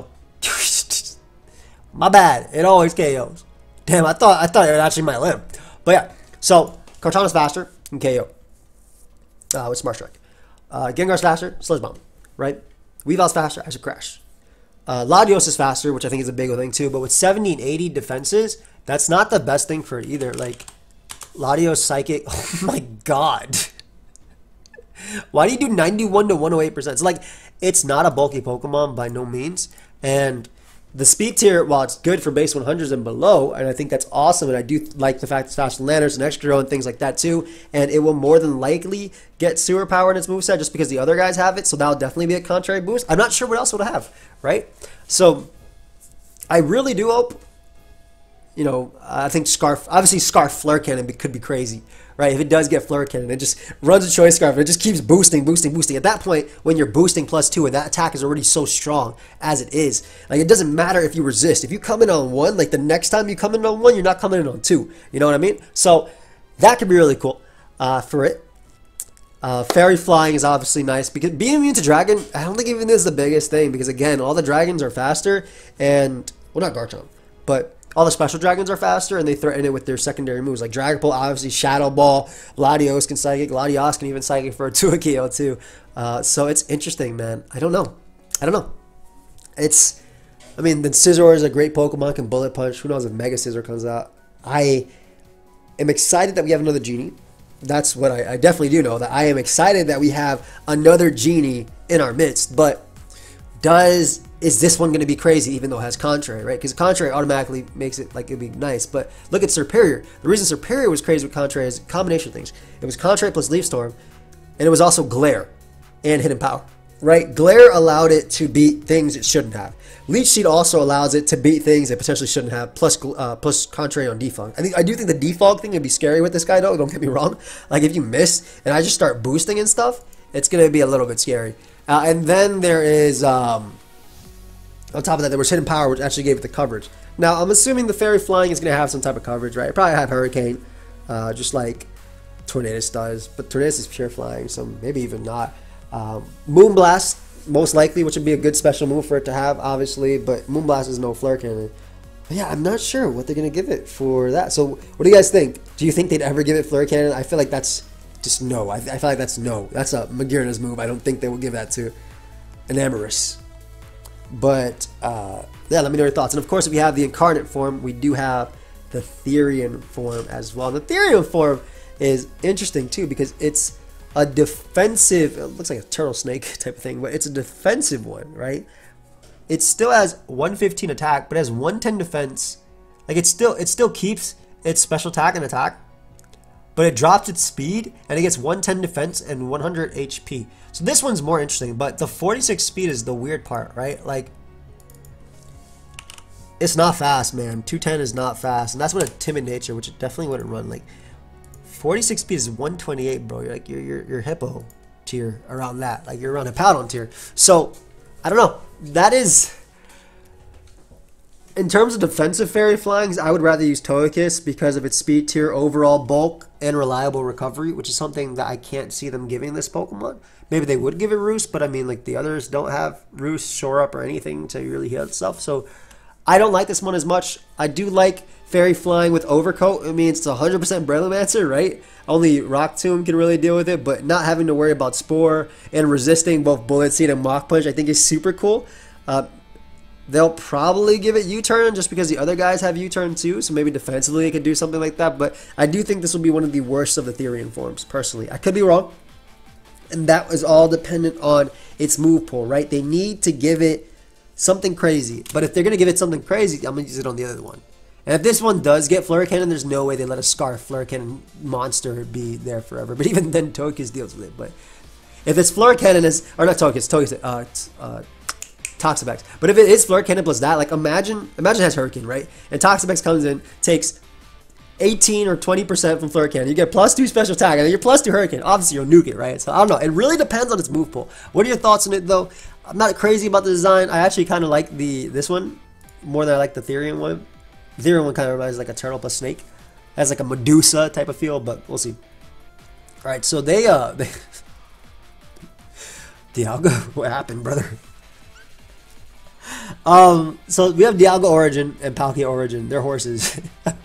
My bad. It always KOs. Damn, I thought it actually might live. But yeah, so Kartana's faster than KO with Smart Strike. Gengar's faster, Sludge Bomb, right? Weavile's faster, Acid Crash. Latios is faster, which I think is a big thing too. But with 70 and 80 defenses, that's not the best thing for it either. Like Latios Psychic. Oh my god. Why do you do 91 to 108%? It's like, it's not a bulky Pokemon by no means. And the speed tier, while it's good for base 100s and below, and I think that's awesome, and I do like the fact it's faster than Landers and Extra and things like that too, and it will more than likely get Sewer Power in its moveset just because the other guys have it, so that'll definitely be a contrary boost. I'm not sure what else it would have, right? So, I really do hope, you know, I think Scarf, obviously Scarf Flare Cannon could be crazy, right? If it does get Flare Cannon, it just runs a Choice Scarf, and it just keeps boosting. At that point, when you're boosting +2 and that attack is already so strong as it is, like it doesn't matter if you resist. If you come in on 1, like the next time you come in on 1, you're not coming in on 2. You know what I mean? So that could be really cool for it. Fairy Flying is obviously nice because being immune to Dragon, I don't think even this is the biggest thing because again, all the dragons are faster and, well, not Garchomp, but all the special dragons are faster, and they threaten it with their secondary moves. Like Dragapult, obviously, Shadow Ball, Latios can Psychic, Latios can even Psychic for a 2 KO too. So it's interesting, man. I don't know. It's, I mean, the Scizor is a great Pokemon, can Bullet Punch. Who knows if Mega Scizor comes out. I am excited that we have another Genie. That's what I definitely do know, that I am excited that we have another Genie in our midst, but is this one going to be crazy even though it has Contrary, right? Because Contrary automatically makes it like it'd be nice. But look at Serperior. The reason Serperior was crazy with Contrary is a combination of things. It was Contrary plus Leaf Storm, and it was also Glare and Hidden Power, right? Glare allowed it to beat things it shouldn't have. Leech Seed also allows it to beat things it potentially shouldn't have, plus Contrary on Defog. I do think the Defog thing would be scary with this guy though, don't get me wrong. Like if you miss and I just start boosting and stuff, it's going to be a little bit scary. And then there is... on top of that, there was Hidden Power, which actually gave it the coverage. Now, I'm assuming the Fairy Flying is going to have some type of coverage, right? It probably have Hurricane, just like Tornadus does. But Tornadus is pure flying, so maybe even not. Moonblast, most likely, which would be a good special move for it to have, obviously. But Moonblast is no Flare Cannon. But yeah, I'm not sure what they're going to give it for that. So, what do you guys think? Do you think they'd ever give it Flare Cannon? I feel like that's just no. I feel like that's no. That's a Magirna's move. I don't think they will give that to an Amorous. But yeah, let me know your thoughts. And of course, if we have the incarnate form, we do have the Therian form as well. And the Therian form is interesting too because it's a defensive, it looks like a turtle snake type of thing, but it's a defensive one, right? It still has 115 attack, but it has 110 defense. Like it still keeps its special attack and attack, but it drops its speed and it gets 110 defense and 100 HP. So this one's more interesting, but the 46 speed is the weird part, right? Like, it's not fast, man. 210 is not fast, and that's with a timid nature, which it definitely wouldn't run. Like, 46 speed is 128, bro. You're like you're hippo tier around that. Like you're around a Hippowdon tier. So I don't know. That is. In terms of defensive Fairy Flyings, I would rather use Togekiss because of its speed tier, overall bulk, and reliable recovery, which is something that I can't see them giving this Pokemon. Maybe they would give it Roost, but I mean, like, the others don't have Roost, Shore Up, or anything to really heal itself. So, I don't like this one as much. I do like Fairy Flying with Overcoat. I mean, it's 100% Brelomancer, right? Only Rock Tomb can really deal with it, but not having to worry about Spore and resisting both Bullet Seed and Mach Punch, I think is super cool. They'll probably give it U-Turn just because the other guys have U-Turn too, so maybe defensively it could do something like that, but I do think this will be one of the worst of the Therian forms, personally. I could be wrong, And that is all dependent on its move pool, right? They need to give it something crazy. But if they're going to give it something crazy, I'm going to use it on the other one. And if this one does get Flurry Cannon, there's no way they let a Scarf Flurry Cannon monster be there forever. But even then, Togekiss deals with it. But if it's Flurry Cannon is, or not Togekiss, Toxapex. But if it is Flurry Cannon plus that, like imagine it has Hurricane, right? And Toxapex comes in, takes 18 or 20% from Flurry Cannon. You get +2 special attack, and then you're +2 Hurricane. Obviously, you'll nuke it, right? So I don't know. It really depends on its move pool. What are your thoughts on it, though? I'm not crazy about the design. I actually kind of like this one more than I like the Therian one. The Therian one kind of reminds like a turtle plus snake. It has like a Medusa type of feel, but we'll see. All right, so they Dialga, what happened, brother? So we have Dialga Origin and Palkia Origin. They're horses.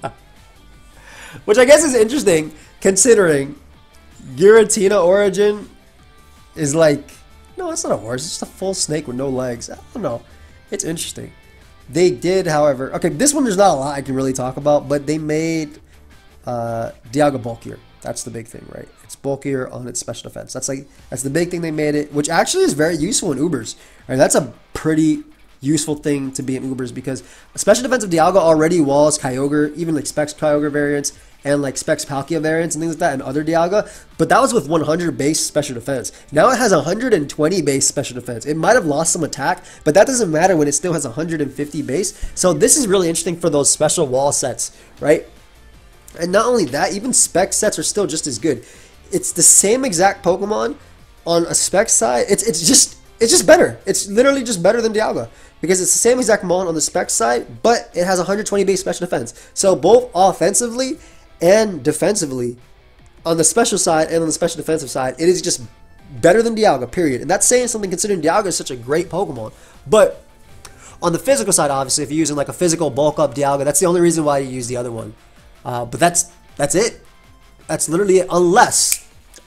Which I guess is interesting, considering Giratina Origin is like, no, it's not a horse. It's just a full snake with no legs. I don't know. It's interesting. They did, however, okay, this one there's not a lot I can really talk about, but they made Dialga bulkier. That's the big thing, right? It's bulkier on its special defense. That's the big thing they made it, which actually is very useful in Ubers. Right? That's a pretty useful thing to be in Ubers because a special defensive Dialga already walls Kyogre, even like Specs Kyogre variants and like Specs Palkia variants and things like that, and other Dialga. But that was with 100 base special defense. Now it has 120 base special defense. It might have lost some attack, but that doesn't matter when it still has 150 base. So this is really interesting for those special wall sets, right? And not only that, even Spec sets are still just as good. It's the same exact Pokemon on a Spec side. It's just better. It's literally just better than Dialga because it's the same exact Mon on the Spec side, but it has 120 base special defense. So both offensively and defensively, on the special side and on the special defensive side, it is just better than Dialga, period. And that's saying something considering Dialga is such a great Pokemon. But on the physical side, obviously, if you're using like a physical bulk up Dialga, that's the only reason why you use the other one. But that's it. That's literally it. Unless,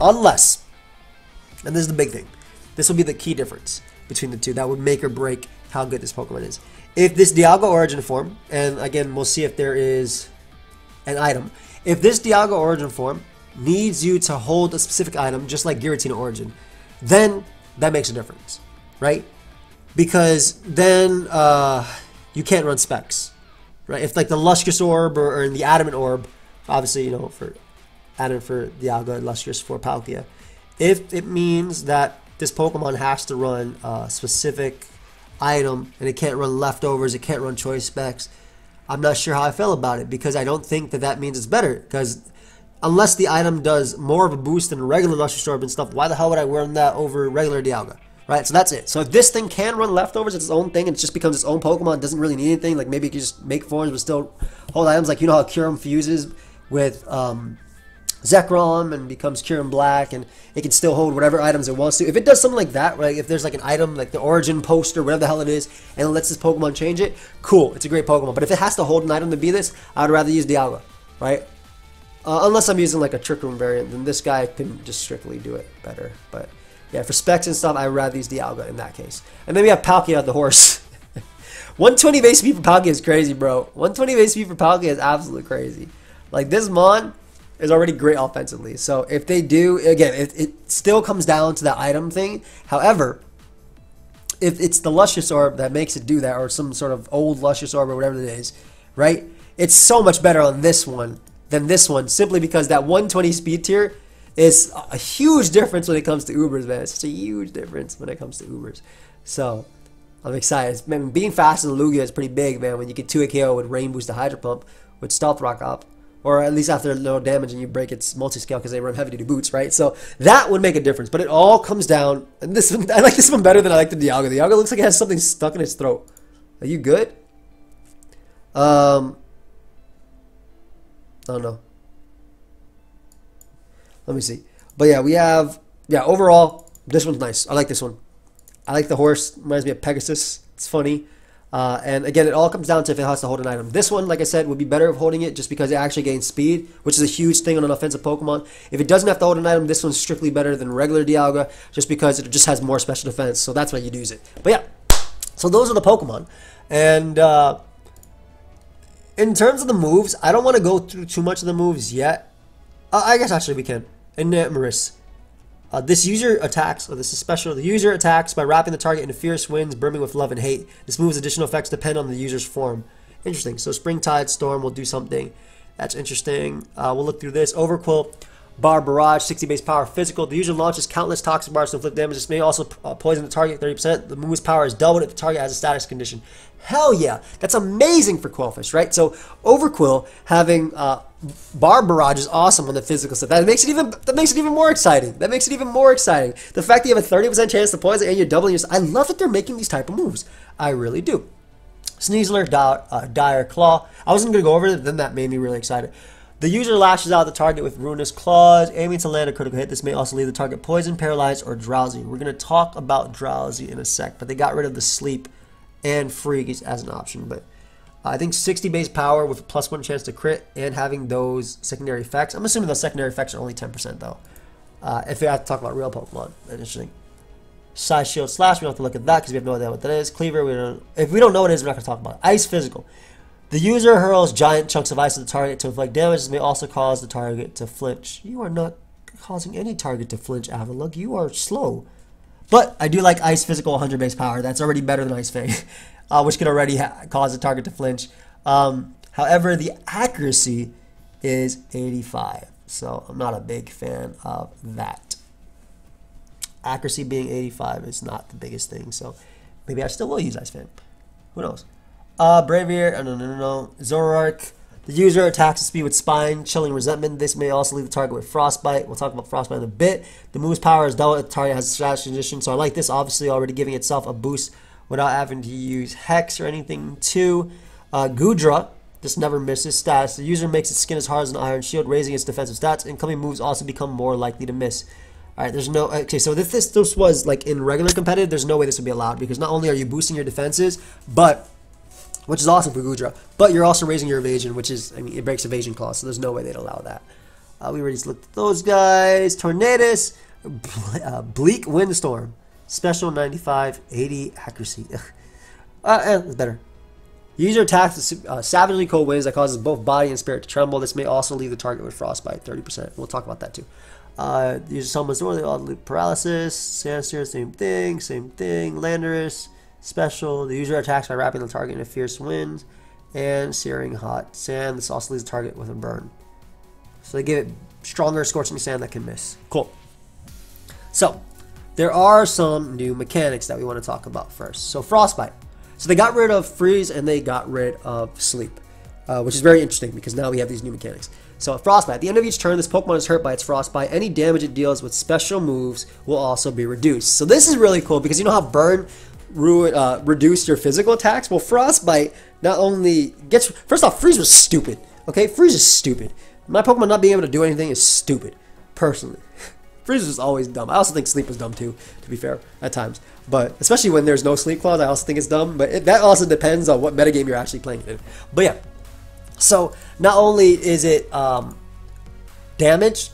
and this is the big thing. This will be the key difference between the two. That would make or break how good this Pokemon is. If this Dialga Origin form, and again, we'll see if there is an item. If this Dialga Origin form needs you to hold a specific item, just like Giratina Origin, then that makes a difference, right? Because then you can't run Specs, right? If like the Lustrous Orb or the Adamant Orb, obviously, you know, for Adamant for Dialga, Lustrous for Palkia, if it means that this Pokemon has to run a specific item and it can't run leftovers, it can't run choice specs, I'm not sure how I feel about it because I don't think that that means it's better. Because unless the item does more of a boost than regular Lustrous Orb and stuff, why the hell would I run that over regular Dialga? Right, so that's it. So if this thing can run leftovers, it's its own thing, and it just becomes its own Pokemon, it doesn't really need anything, like maybe it can just make forms but still hold items, like you know how Kyurem fuses with Zekrom and becomes Kyurem Black, and it can still hold whatever items it wants to. If it does something like that, right, if there's like an item, like the Origin poster, whatever the hell it is, and it lets this Pokemon change it, cool, it's a great Pokemon. But if it has to hold an item to be this, I would rather use Dialga, right? Unless I'm using like a Trick Room variant, then this guy can just strictly do it better, but yeah, for specs and stuff, I'd rather use Dialga in that case. And then we have Palkia, the horse. 120 base speed for Palkia is crazy, bro. 120 base speed for Palkia is absolutely crazy. Like, this Mon is already great offensively. So, if they do, again, it still comes down to that item thing. However, if it's the Lustrous Orb that makes it do that, or some sort of old Lustrous Orb or whatever it is, right? It's so much better on this one than this one, simply because that 120 speed tier is a huge difference when it comes to Ubers, man. It's such a huge difference when it comes to Ubers. So, I'm excited. Man, being fast in Lugia is pretty big, man. When you get 2 KO with Rain Boost the Hydro Pump with Stealth Rock up, or at least after no damage and you break its multi-scale because they run heavy duty boots, right? So that would make a difference. But it all comes down, and this one, I like this one better than I like the Dialga. The Dialga looks like it has something stuck in its throat. Are you good? I don't know. Let me see. But yeah, we have, overall, this one's nice. I like this one. I like the horse. Reminds me of Pegasus. It's funny. And again, it all comes down to if it has to hold an item. This one, like I said, would be better of holding it just because it actually gains speed, which is a huge thing on an offensive Pokemon. If it doesn't have to hold an item, this one's strictly better than regular Dialga just because it just has more special defense. So that's why you'd use it. But yeah, so those are the Pokemon. And in terms of the moves, I don't want to go through too much of the moves yet. I guess actually we can. And Maris. This user attacks, this is special, the user attacks by wrapping the target in fierce winds brimming with love and hate. This move's additional effects depend on the user's form. Interesting. So Springtide Storm will do something. That's interesting. We'll look through this. Overquill, Bar Barrage, 60 base power, physical. The user launches countless toxic bars to inflict damage. This may also poison the target 30%. The move's power is doubled if the target has a status condition. Hell yeah. That's amazing for Qwilfish, right? So Overquill having Bar Barrage is awesome on the physical stuff. That makes it even more exciting. The fact that you have a 30% chance to poison and you're doubling your... I love that they're making these type of moves. I really do. Sneasler, Dire Claw. I wasn't going to go over it, then that made me really excited. The user lashes out the target with Ruinous Claws, aiming to land a critical hit. This may also leave the target poisoned, paralyzed, or drowsy. We're going to talk about drowsy in a sec, but they got rid of the sleep and freeze as an option. But I think 60 base power with a +1 chance to crit and having those secondary effects. I'm assuming those secondary effects are only 10% though. If we have to talk about real Pokemon, that's interesting. Size Shield Slash, we don't have to look at that because we have no idea what that is. Cleaver, if we don't know what it is, we're not going to talk about it. Ice Physical. The user hurls giant chunks of ice at the target to inflict damage. This may also cause the target to flinch. You are not causing any target to flinch, Avalugg. You are slow. But I do like Ice Physical 100 base power. That's already better than Ice Fang, which can already cause the target to flinch. However, the accuracy is 85. So I'm not a big fan of that. Accuracy being 85 is not the biggest thing. So maybe I still will use Ice Fang. Who knows? Bravier, no. Zoroark. The user attacks at speed with Spine, Chilling Resentment. This may also leave the target with Frostbite. We'll talk about Frostbite in a bit. The move's power is doubled if the target has a status condition. So I like this, obviously already giving itself a boost without having to use Hex or anything too. Goodra, this never misses status. The user makes its skin as hard as an iron shield, raising its defensive stats. Incoming moves also become more likely to miss. Alright, there's no... Okay, so if this was like in regular competitive, there's no way this would be allowed because not only are you boosting your defenses, but... which is awesome for Goodra, but you're also raising your evasion, which is, I mean, it breaks evasion clause, so there's no way they'd allow that. We already looked at those guys. Tornadus, Bleak Windstorm, special 95, 80 accuracy. It's better. User attacks with savagely cold winds that causes both body and spirit to tremble. This may also leave the target with frostbite, 30%. We'll talk about that too. User summons orally paralysis, Sandsteer, same thing. Landorus. Special, the user attacks by wrapping the target in a fierce wind and searing hot sand. This also leaves the target with a burn. So they give it stronger scorching sand that can miss. Cool. So there are some new mechanics that we want to talk about first. So Frostbite. So they got rid of freeze and they got rid of sleep, which is very interesting because now we have these new mechanics. So Frostbite. At the end of each turn, this Pokemon is hurt by its Frostbite. Any damage it deals with special moves will also be reduced. So this is really cool because you know how Burn reduce your physical attacks? Well, Frostbite not only gets... First off, Freeze was stupid. Okay? Freeze is stupid. My Pokemon not being able to do anything is stupid. Personally. Freeze was always dumb. I also think Sleep was dumb too, to be fair, at times. But especially when there's no Sleep clause, I also think it's dumb. But that also depends on what metagame you're actually playing in. But yeah. So, not only is it damage,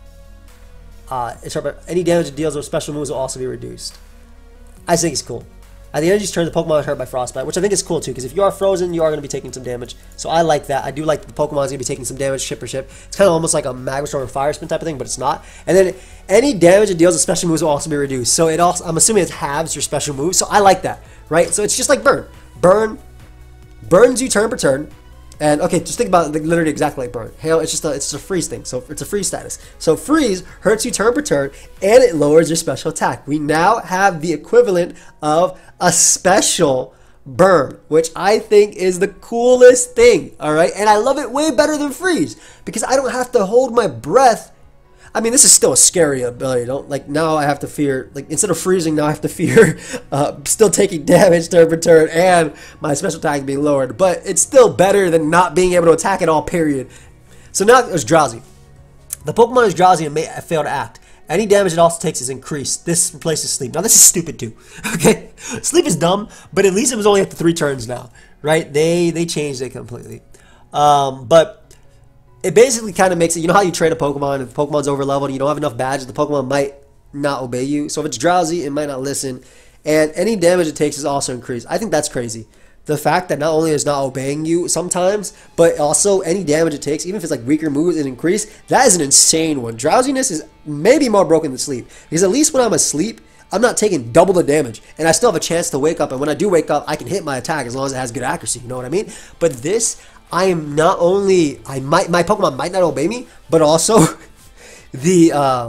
any damage it deals with special moves will also be reduced. I think it's cool. At the end of each turn, the Pokemon is hurt by Frostbite, which I think is cool too, because if you are frozen, you are going to be taking some damage. So I like that. I do like that the Pokemon is going to be taking some damage ship for ship. It's kind of almost like a Magma Storm or Fire Spin type of thing, but it's not. And then any damage it deals with special moves will also be reduced. So it also, I'm assuming it halves your special moves, so I like that, right? So it's just like Burn. Burn burns you turn per turn. And okay, just think about it literally exactly like Burn. Hail, it's just a freeze thing, so it's a freeze status. So freeze hurts you turn per turn, and it lowers your special attack. We now have the equivalent of a special burn, which I think is the coolest thing, all right? And I love it way better than freeze, because I don't have to hold my breath. I mean, this is still a scary ability. Now I have to fear, instead of freezing, now I have to fear still taking damage turn per turn and my special attack being lowered. But it's still better than not being able to attack at all, period. So now it's drowsy. The Pokemon is drowsy and may fail to act. Any damage it also takes is increased. This replaces sleep. Now this is stupid too, okay? Sleep is dumb, but at least it was only up to 3 turns now, right? They changed it completely. But it basically kind of makes it, you know how you train a Pokemon, if the Pokemon's overleveled and you don't have enough badges, the Pokemon might not obey you. So if it's drowsy, it might not listen. And any damage it takes is also increased. I think that's crazy. the fact that not only is not obeying you sometimes, but also any damage it takes, even if it's like weaker moves and increase, that is an insane one. Drowsiness is maybe more broken than sleep, because at least when I'm asleep, I'm not taking double the damage, and I still have a chance to wake up, and when I do wake up, I can hit my attack as long as it has good accuracy, you know what I mean? But this, I am not only, my Pokemon might not obey me, but also the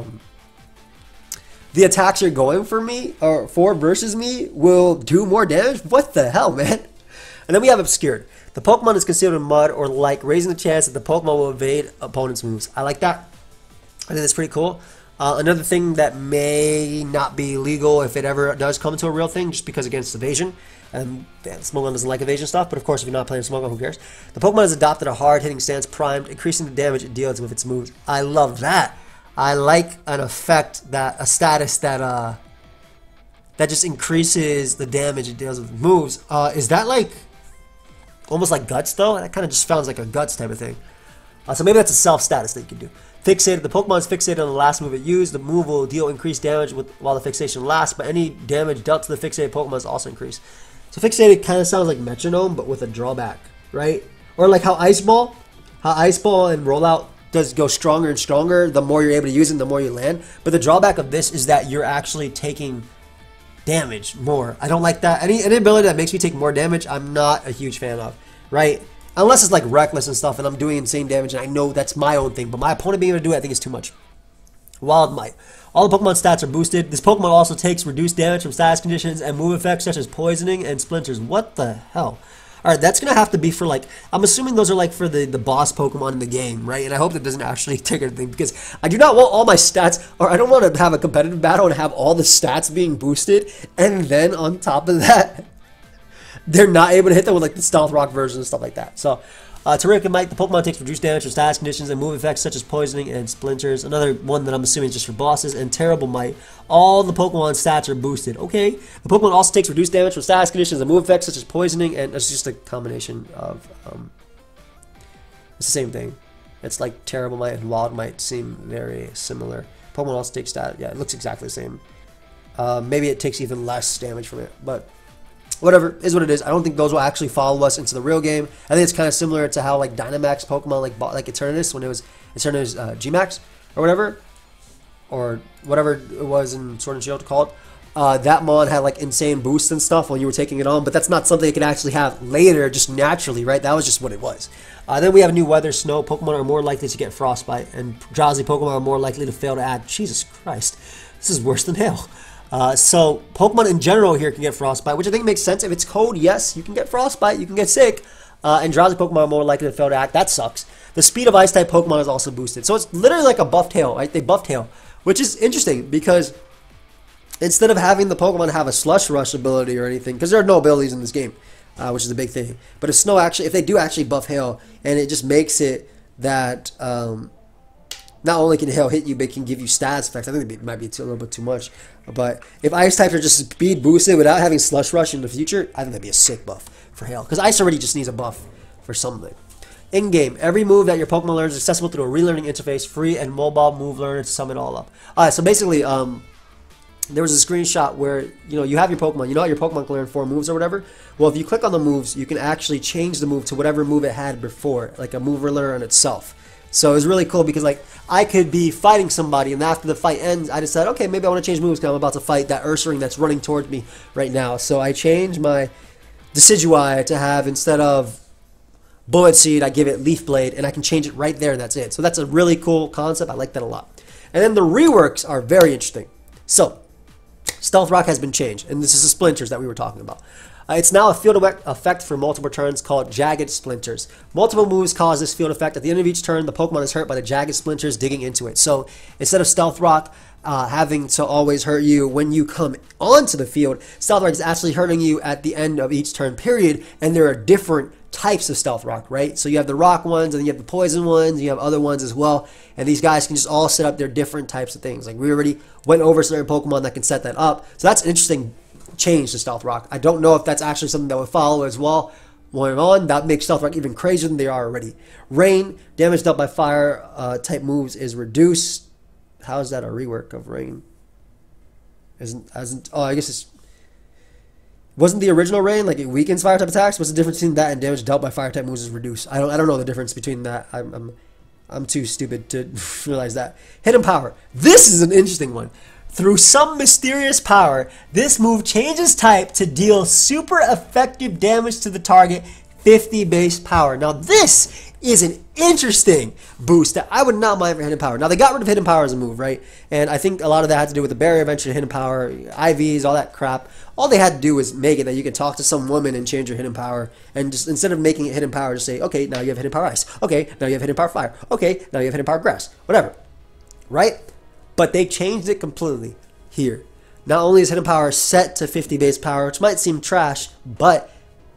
attacks you're going for me, or for versus me, will do more damage? What the hell, man? And then we have Obscured. The Pokemon is concealed in mud or like, raising the chance that the Pokemon will evade opponent's moves. I like that. I think that's pretty cool. Another thing that may not be legal if it ever does come to a real thing, just because against evasion. And Smogon doesn't like evasion stuff, but of course if you're not playing Smogon, who cares? The Pokemon has adopted a hard-hitting stance primed, increasing the damage it deals with its moves. I love that. I like an effect, a status that just increases the damage it deals with moves. Is that like almost like Guts though? That kind of just sounds like a Guts type of thing. So maybe that's a self status that you can do. Fixated. The Pokemon is fixated on the last move it used. The move will deal increased damage while the fixation lasts, but any damage dealt to the fixated Pokemon is also increased. So fixated kind of sounds like Metronome, but with a drawback, right? Or like how Ice Ball and Rollout does go stronger and stronger the more you're able to use it, the more you land. But the drawback of this is that you're actually taking damage more. I don't like that. Any ability that makes me take more damage, I'm not a huge fan of, right? Unless it's like Reckless and stuff and I'm doing insane damage and I know that's my own thing, but my opponent being able to do it, I think is too much. Wild Might. All the Pokemon stats are boosted. This Pokemon also takes reduced damage from status conditions and move effects such as poisoning and splinters. What the hell? Alright, that's going to have to be for like, I'm assuming those are like for the boss Pokemon in the game, right? And I hope that doesn't actually trigger anything, because I do not want all my stats, or I don't want to have a competitive battle and have all the stats being boosted, and then on top of that, they're not able to hit them with like the Stealth Rock version and stuff like that. So, Terrific Might, the Pokemon takes reduced damage from status conditions and move effects such as poisoning and splinters. Another one that I'm assuming is just for bosses. And Terrible Might, all the Pokemon stats are boosted. Okay, the Pokemon also takes reduced damage from status conditions and move effects such as poisoning, and it's just a combination of, it's the same thing. It's like Terrible Might and Wild Might seem very similar. Pokemon also takes stat, yeah, it looks exactly the same. Maybe it takes even less damage from it, but whatever, is what it is. I don't think those will actually follow us into the real game. I think it's kind of similar to how like Dynamax Pokemon like Eternatus, when it was Eternatus Gmax or whatever it was in Sword and Shield called. That mon had like insane boosts and stuff when you were taking it on, but that's not something you could actually have later just naturally, right? That was just what it was. Then we have a new weather. Snow Pokemon are more likely to get frostbite, and drowsy Pokemon are more likely to fail to add. Jesus Christ, this is worse than hell. So Pokemon in general here can get frostbite, which I think makes sense. If it's cold, yes, you can get frostbite, you can get sick, and drowsy Pokemon are more likely to fail to act. That sucks. The speed of Ice-type Pokemon is also boosted, so it's literally like a buffed hail, right? They buffed hail, which is interesting because instead of having the Pokemon have a Slush Rush ability or anything, because there are no abilities in this game, which is a big thing. But if if they do actually buff hail, and it just makes it that not only can hail hit you, but it can give you stats effects. I think it might be a little bit too much. But if Ice types are just speed boosted without having Slush Rush in the future, I think that'd be a sick buff for hail. Because Ice already just needs a buff for something. In-game, every move that your Pokemon learns is accessible through a relearning interface, free and mobile move learner to sum it all up. Alright, so basically, there was a screenshot where, you have your Pokemon. You know how your Pokemon can learn 4 moves or whatever? Well, if you click on the moves, you can actually change the move to whatever move it had before, like a move learner on itself. So it was really cool because, like, I could be fighting somebody, and after the fight ends, I decided, okay, maybe I want to change moves because I'm about to fight that Ursaring that's running towards me right now. So I changed my Decidueye to have, instead of Bullet Seed, I give it Leaf Blade, and I can change it right there, and that's it. So that's a really cool concept. I like that a lot. And then the reworks are very interesting. So Stealth Rock has been changed, and this is the Splinters that we were talking about. It's now a field effect for multiple turns called Jagged Splinters. Multiple moves cause this field effect. At the end of each turn, the Pokemon is hurt by the Jagged Splinters digging into it. So instead of Stealth Rock having to always hurt you when you come onto the field, Stealth Rock is actually hurting you at the end of each turn period, and there are different types of Stealth Rock, right? So you have the rock ones, and then you have the poison ones, and you have other ones as well, and these guys can just all set up their different types of things. Like we already went over certain Pokemon that can set that up, so that's an interesting change to Stealth Rock. I don't know if that's actually something that would follow as well going on. That makes Stealth Rock even crazier than they are already. Rain, damage dealt by fire type moves is reduced. How is that a rework of Rain? Oh, I guess Wasn't the original rain like it weakens fire type attacks? What's the difference between that and damage dealt by fire type moves is reduced? I don't know the difference between that. I'm too stupid to realize that. Hidden power. This is an interesting one. Through some mysterious power, this move changes type to deal super effective damage to the target, 50 base power. Now this is an interesting boost that I would not mind for hidden power. Now they got rid of hidden power as a move, right? And I think a lot of that had to do with the barrier eventually, hidden power, IVs, all that crap. All they had to do was make it that you could talk to some woman and change your hidden power, and just instead of making it hidden power, just say, okay, now you have hidden power ice. Okay, now you have hidden power fire. Okay, now you have hidden power grass. Whatever, right? But they changed it completely here. Not only is hidden power set to 50 base power, which might seem trash, but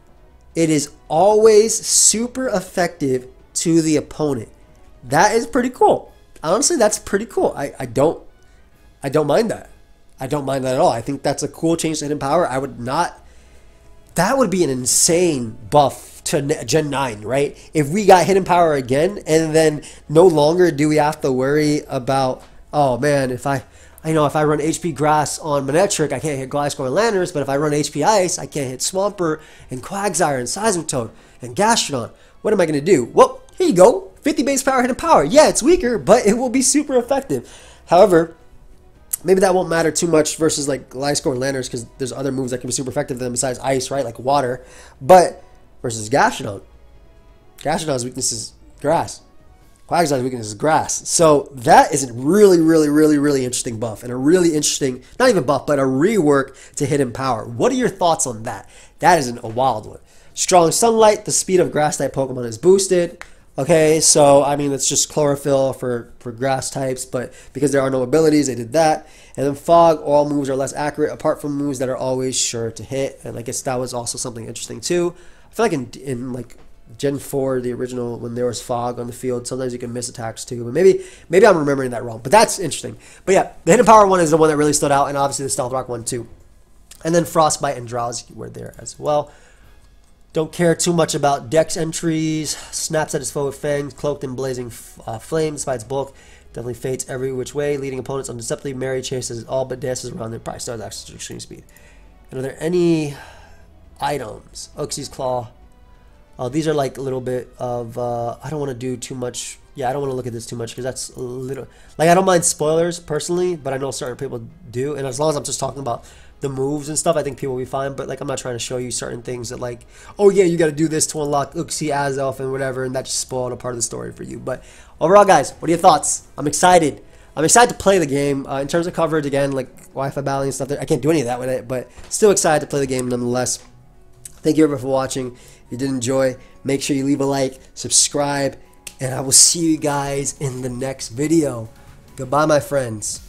it is always super effective to the opponent. That is pretty cool. Honestly, that's pretty cool. I don't mind that. I don't mind that at all. I think that's a cool change to hidden power. I would not. That would be an insane buff to Gen 9, right? If we got hidden power again, and then no longer do we have to worry about, oh man, if I run HP Grass on Manectric, I can't hit Gliscor and Landorus, but if I run HP Ice, I can't hit Swampert and Quagsire and Seismitoad and Gastrodon. What am I going to do? Well, here you go. 50 base power, hidden power. Yeah, it's weaker, but it will be super effective. However, maybe that won't matter too much versus like Gliscor and Landorus, because there's other moves that can be super effective than besides Ice, right? Like Water. But versus Gastrodon. Gastrodon's weakness is Grass. Quagsire's weakness is Grass. So that is a really, really, really, really interesting buff. And a really interesting, not even buff, but a rework to hidden power. What are your thoughts on that? That is a wild one. Strong Sunlight, the speed of Grass type Pokemon is boosted. Okay, so I mean, it's just Chlorophyll for Grass types, but because there are no abilities, they did that. And then Fog, all moves are less accurate apart from moves that are always sure to hit. And I guess that was also something interesting too. I feel like in like Gen 4, the original, when there was Fog on the field, sometimes you can miss attacks too. But maybe I'm remembering that wrong. But that's interesting. But yeah, the Hidden Power one is the one that really stood out, and obviously the Stealth Rock one too. And then Frostbite and Drowsy were there as well. Don't care too much about Dex entries. Snaps at his foe with fangs, cloaked in blazing flames, despite its bulk. Definitely fates every which way, leading opponents undeceptively. Merry chases all but dances around their price. Stars access to extreme speed. And are there any items? Oxy's Claw. These are like a little bit of, I don't want to do too much. Yeah, I don't want to look at this too much because that's a little, like I don't mind spoilers personally, but I know certain people do. And as long as I'm just talking about the moves and stuff, I think people will be fine. But like, I'm not trying to show you certain things that like, oh yeah, you got to do this to unlock Uxie, Azelf, and whatever, and that just spoiled a part of the story for you. But overall, guys, what are your thoughts? I'm excited. I'm excited to play the game. In terms of coverage, again, like Wi-Fi battling and stuff, I can't do any of that with it, but still excited to play the game nonetheless. Thank you everyone for watching. If you did enjoy, make sure you leave a like, subscribe, and I will see you guys in the next video. Goodbye, my friends.